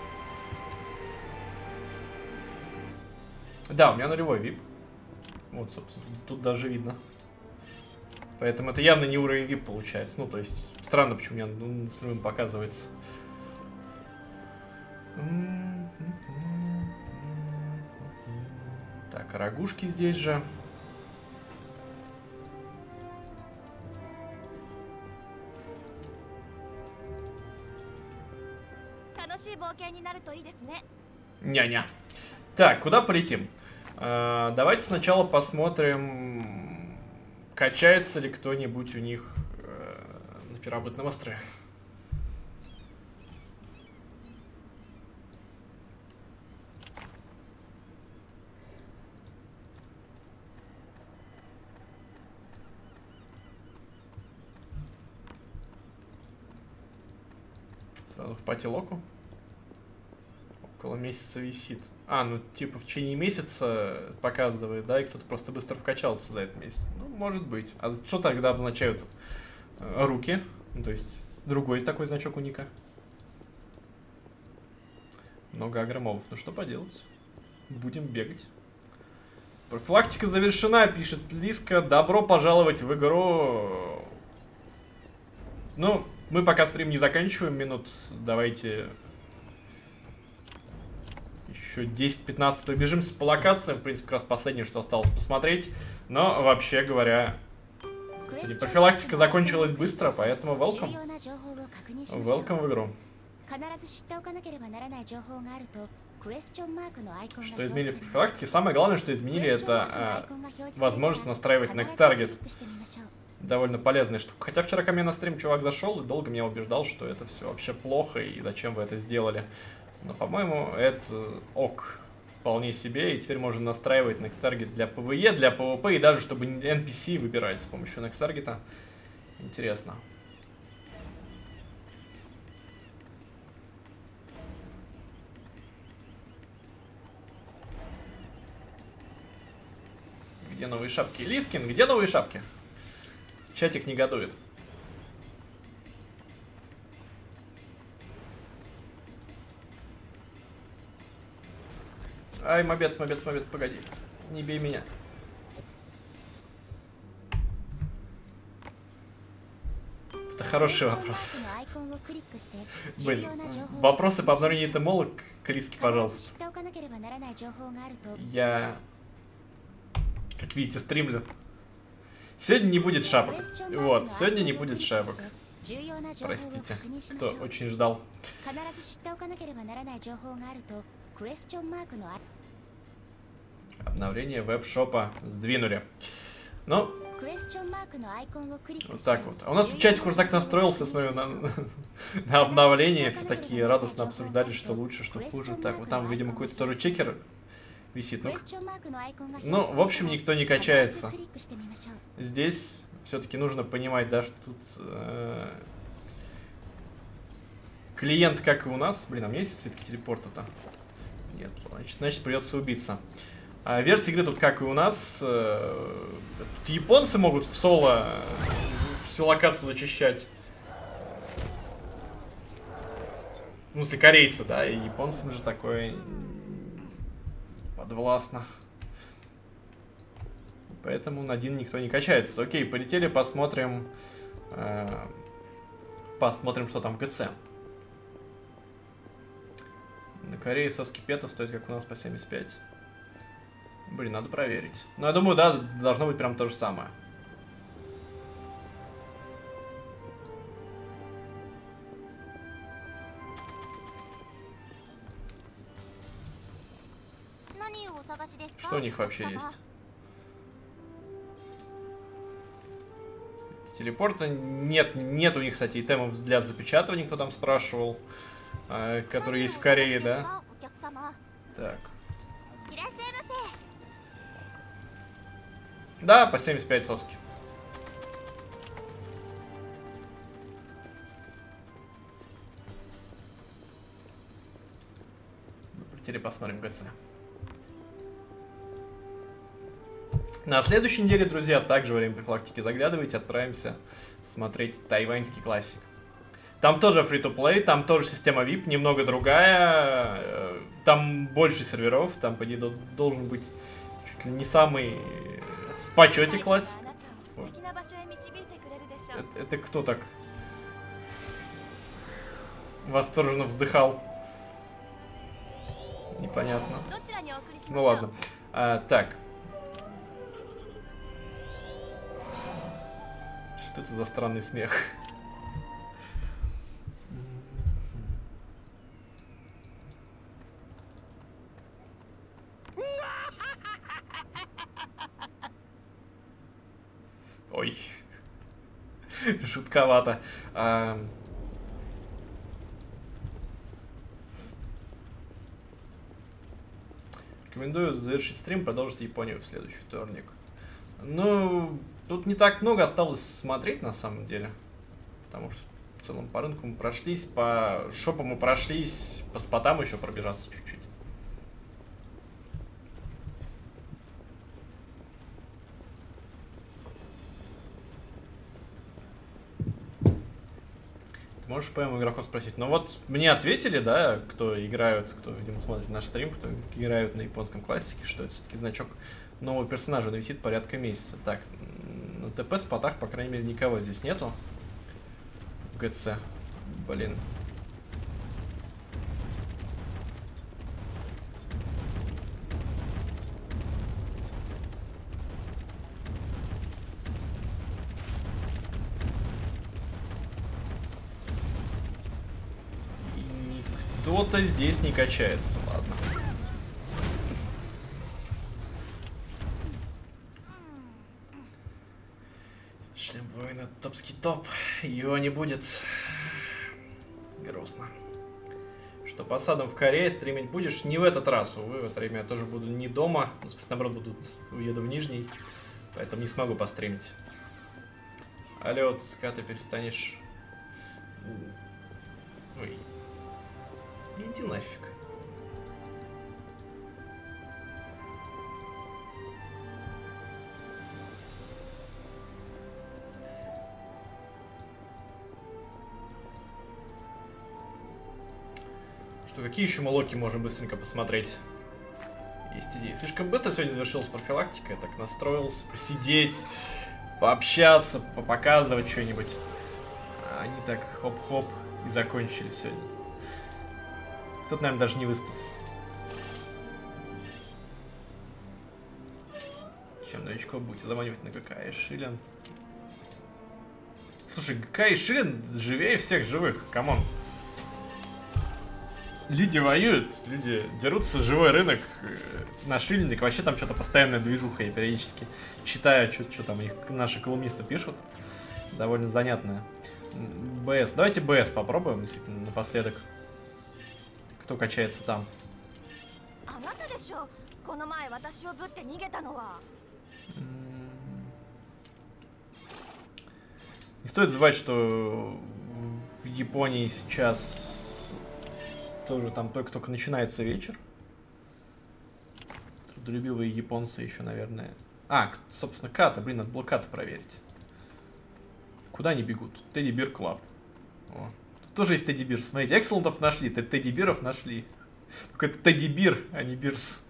Да, у меня нулевой вип. Вот, собственно, тут даже видно. Поэтому это явно не уровень вип получается. Ну, то есть, странно, почему у меня ну, с нулевым показывается. Так, рогушки здесь же. Ня-ня. Так, куда полетим? А, давайте сначала посмотрим, качается ли кто-нибудь у них э, на первобытном острове. Сразу в пати-локу. Около месяца висит. А, ну типа в течение месяца показывает, да, и кто-то просто быстро вкачался за этот месяц. Ну, может быть. А что тогда обозначают э, руки? Ну, то есть другой такой значок у ника. Много агромовов. Ну что поделать? Будем бегать. Профилактика завершена, пишет Лиска. Добро пожаловать в игру. Ну, мы пока стрим не заканчиваем. Минут, давайте... Еще десять-пятнадцать побежимся по локациям. В принципе, как раз последнее, что осталось посмотреть. Но, вообще говоря... Кстати, профилактика закончилась быстро, поэтому welcome. Welcome в игру. Что изменили в профилактике? Самое главное, что изменили, это э, возможность настраивать Next Target. Довольно полезная штука. Хотя вчера ко мне на стрим чувак зашел и долго меня убеждал, что это все вообще плохо и зачем вы это сделали. Но, по-моему, это ок. Вполне себе. И теперь можно настраивать Next Target для PvE, для PvP и даже чтобы эн пи си выбирать с помощью Next Target. Интересно. Где новые шапки? Лискин, где новые шапки? Чатик негодует. Ай, мобец, мобец, мобец, погоди. Не бей меня. Это хороший вопрос. Блин, вопросы по обновлению этомолог, Клиски, пожалуйста. Я, как видите, стримлю. Сегодня не будет шапок. Вот, сегодня не будет шапок. Простите, кто очень ждал. Обновление веб-шопа сдвинули. Ну, вот так вот. А у нас тут чатик уже так настроился, смотрю, на, на обновление. Все такие радостно обсуждали, что лучше, что хуже. Так, вот там, видимо, какой-то тоже чекер висит. Ну, ну, в общем, никто не качается. Здесь все-таки нужно понимать, да, что тут э, клиент, как и у нас. Блин, а у меня есть сетки телепорта-то? Нет, значит, значит придется убиться. А версия игры тут, как и у нас. Э, тут японцы могут в соло всю локацию зачищать. Ну, если корейцы, да, и японцам же такое подвластно. Поэтому на один никто не качается. Окей, полетели, посмотрим. Э, посмотрим, что там в ГЦ. На Корее соски пета стоит, как у нас, по семьдесят пять. Блин, надо проверить. Ну, я думаю, да, должно быть прям то же самое. Что у них вообще есть? Телепорта нет, нет у них, кстати, итемов для запечатывания, кто там спрашивал, э, которые есть в Корее, да? Так. Да, по семьдесят пять соски. Теперь посмотрим ГЦ. На следующей неделе, друзья, также во время профилактики заглядывайте, отправимся смотреть тайваньский классик. Там тоже free-to-play, там тоже система ви ай пи, немного другая. Там больше серверов, там, по идее, должен быть чуть ли не самый в почете классик. Это, это кто так восторженно вздыхал? Непонятно. Ну ладно. А, так. Что это за странный смех? Ой. Жутковато. А... Рекомендую завершить стрим, продолжить Японию в следующий вторник. Ну, тут не так много осталось смотреть на самом деле. Потому что в целом по рынку мы прошлись, по шопу мы прошлись, по спотам еще пробежаться чуть-чуть. Можешь по моему игроков спросить. Ну вот мне ответили, да, кто играют, кто, видимо, смотрит наш стрим, кто играют на японском классике, что это все-таки значок нового персонажа, он висит порядка месяца. Так, на ТП-спотах, по крайней мере, никого здесь нету. В ГЦ. Блин. Кто-то здесь не качается, ладно. Шлем воина, топский топ. Его не будет. Грустно. Что по осадам в Корее стримить будешь? Не в этот раз, увы. В это время я тоже буду не дома. Ну, в смысле, наоборот, буду, уеду в Нижний. Поэтому не смогу постримить. Алло, ска, ты перестанешь... Ой. Иди нафиг. Что, какие еще молоки можно быстренько посмотреть? Есть идеи. Слишком быстро сегодня завершилась профилактика. Я так настроился посидеть, пообщаться, показывать что-нибудь. А они так хоп-хоп и закончили сегодня. Кто-то, наверное, даже не выспался. Чем новичков будете заманивать на ГК и Шилен? Слушай, ГК и Шилен живее всех живых. Камон. Люди воюют, люди дерутся, живой рынок. На Шильник вообще там что-то постоянная движуха. Я периодически читаю, что, что там их наши колумнисты пишут. Довольно занятное. БС. Давайте БС попробуем, действительно, напоследок. Кто качается там? Не стоит забывать, что в Японии сейчас тоже там только-только начинается вечер. Трудолюбивые японцы еще, наверное... А, собственно, ката. Блин, надо было ката проверить. Куда они бегут? Тедди Бир Клаб. О. Тут тоже есть Тедди Бир. Смотрите, экселентов нашли, Тедди Биров нашли. Только это Тедди Бир, а не Бирс.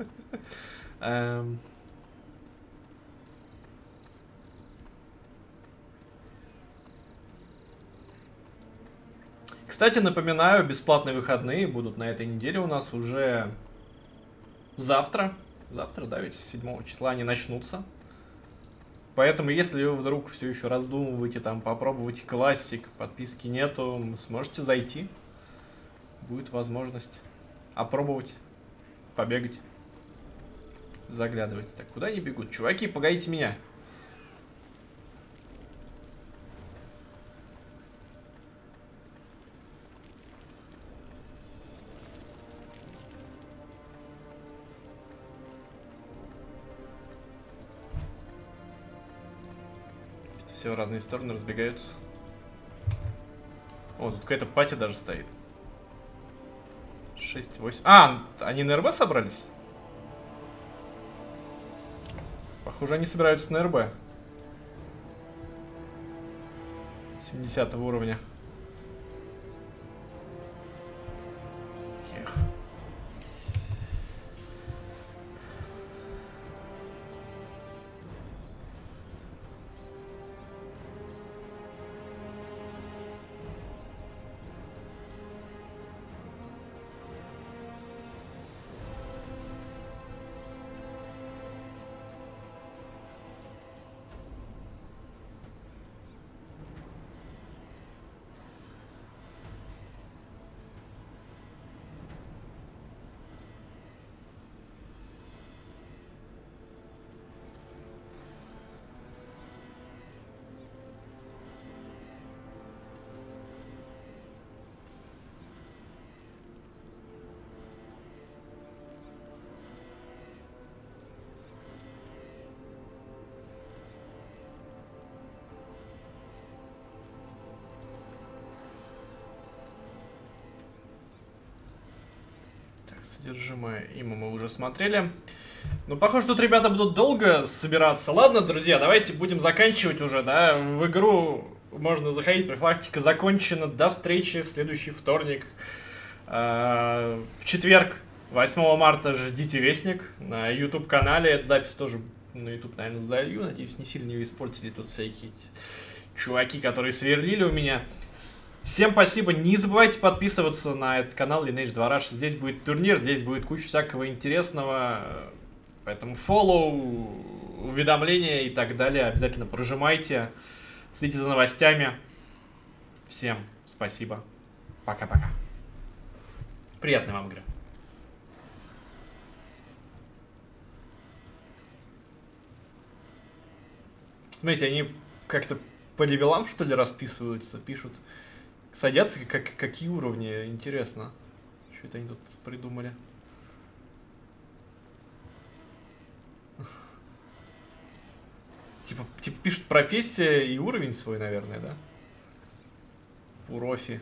Кстати, напоминаю, бесплатные выходные будут на этой неделе у нас уже завтра. Завтра, да, ведь седьмого числа они начнутся. Поэтому, если вы вдруг все еще раздумываете, там, попробовать классик, подписки нету, сможете зайти. Будет возможность опробовать, побегать, заглядывать. Так, куда они бегут? Чуваки, погодите меня. Все в разные стороны разбегаются. О, тут какая-то пати даже стоит. шесть восемь. А, они на РБ собрались? Похоже, они собираются на РБ. семидесятого уровня. Эх. Содержимое има мы уже смотрели. Ну, похоже, тут ребята будут долго собираться. Ладно, друзья, давайте будем заканчивать уже, да. В игру можно заходить, профилактика закончена. До встречи в следующий вторник. В четверг, восьмого марта, ждите Вестник на YouTube-канале. Эту запись тоже на YouTube, наверное, залью. Надеюсь, не сильно ее испортили тут всякие чуваки, которые сверлили у меня. Всем спасибо, не забывайте подписываться на этот канал Lineage два Rush. Здесь будет турнир, здесь будет куча всякого интересного. Поэтому фоллоу, уведомления и так далее обязательно прожимайте. Следите за новостями. Всем спасибо. Пока-пока. Приятной вам игры. Смотрите, они как-то по левелам, что ли, расписываются, пишут. Садятся, как, какие уровни, интересно. Что это они тут придумали? Типа, типа пишут профессия и уровень свой, наверное, да? Профи.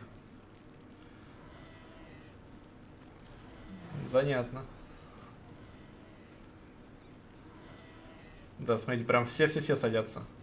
Занятно. Да, смотрите, прям все-все-все садятся.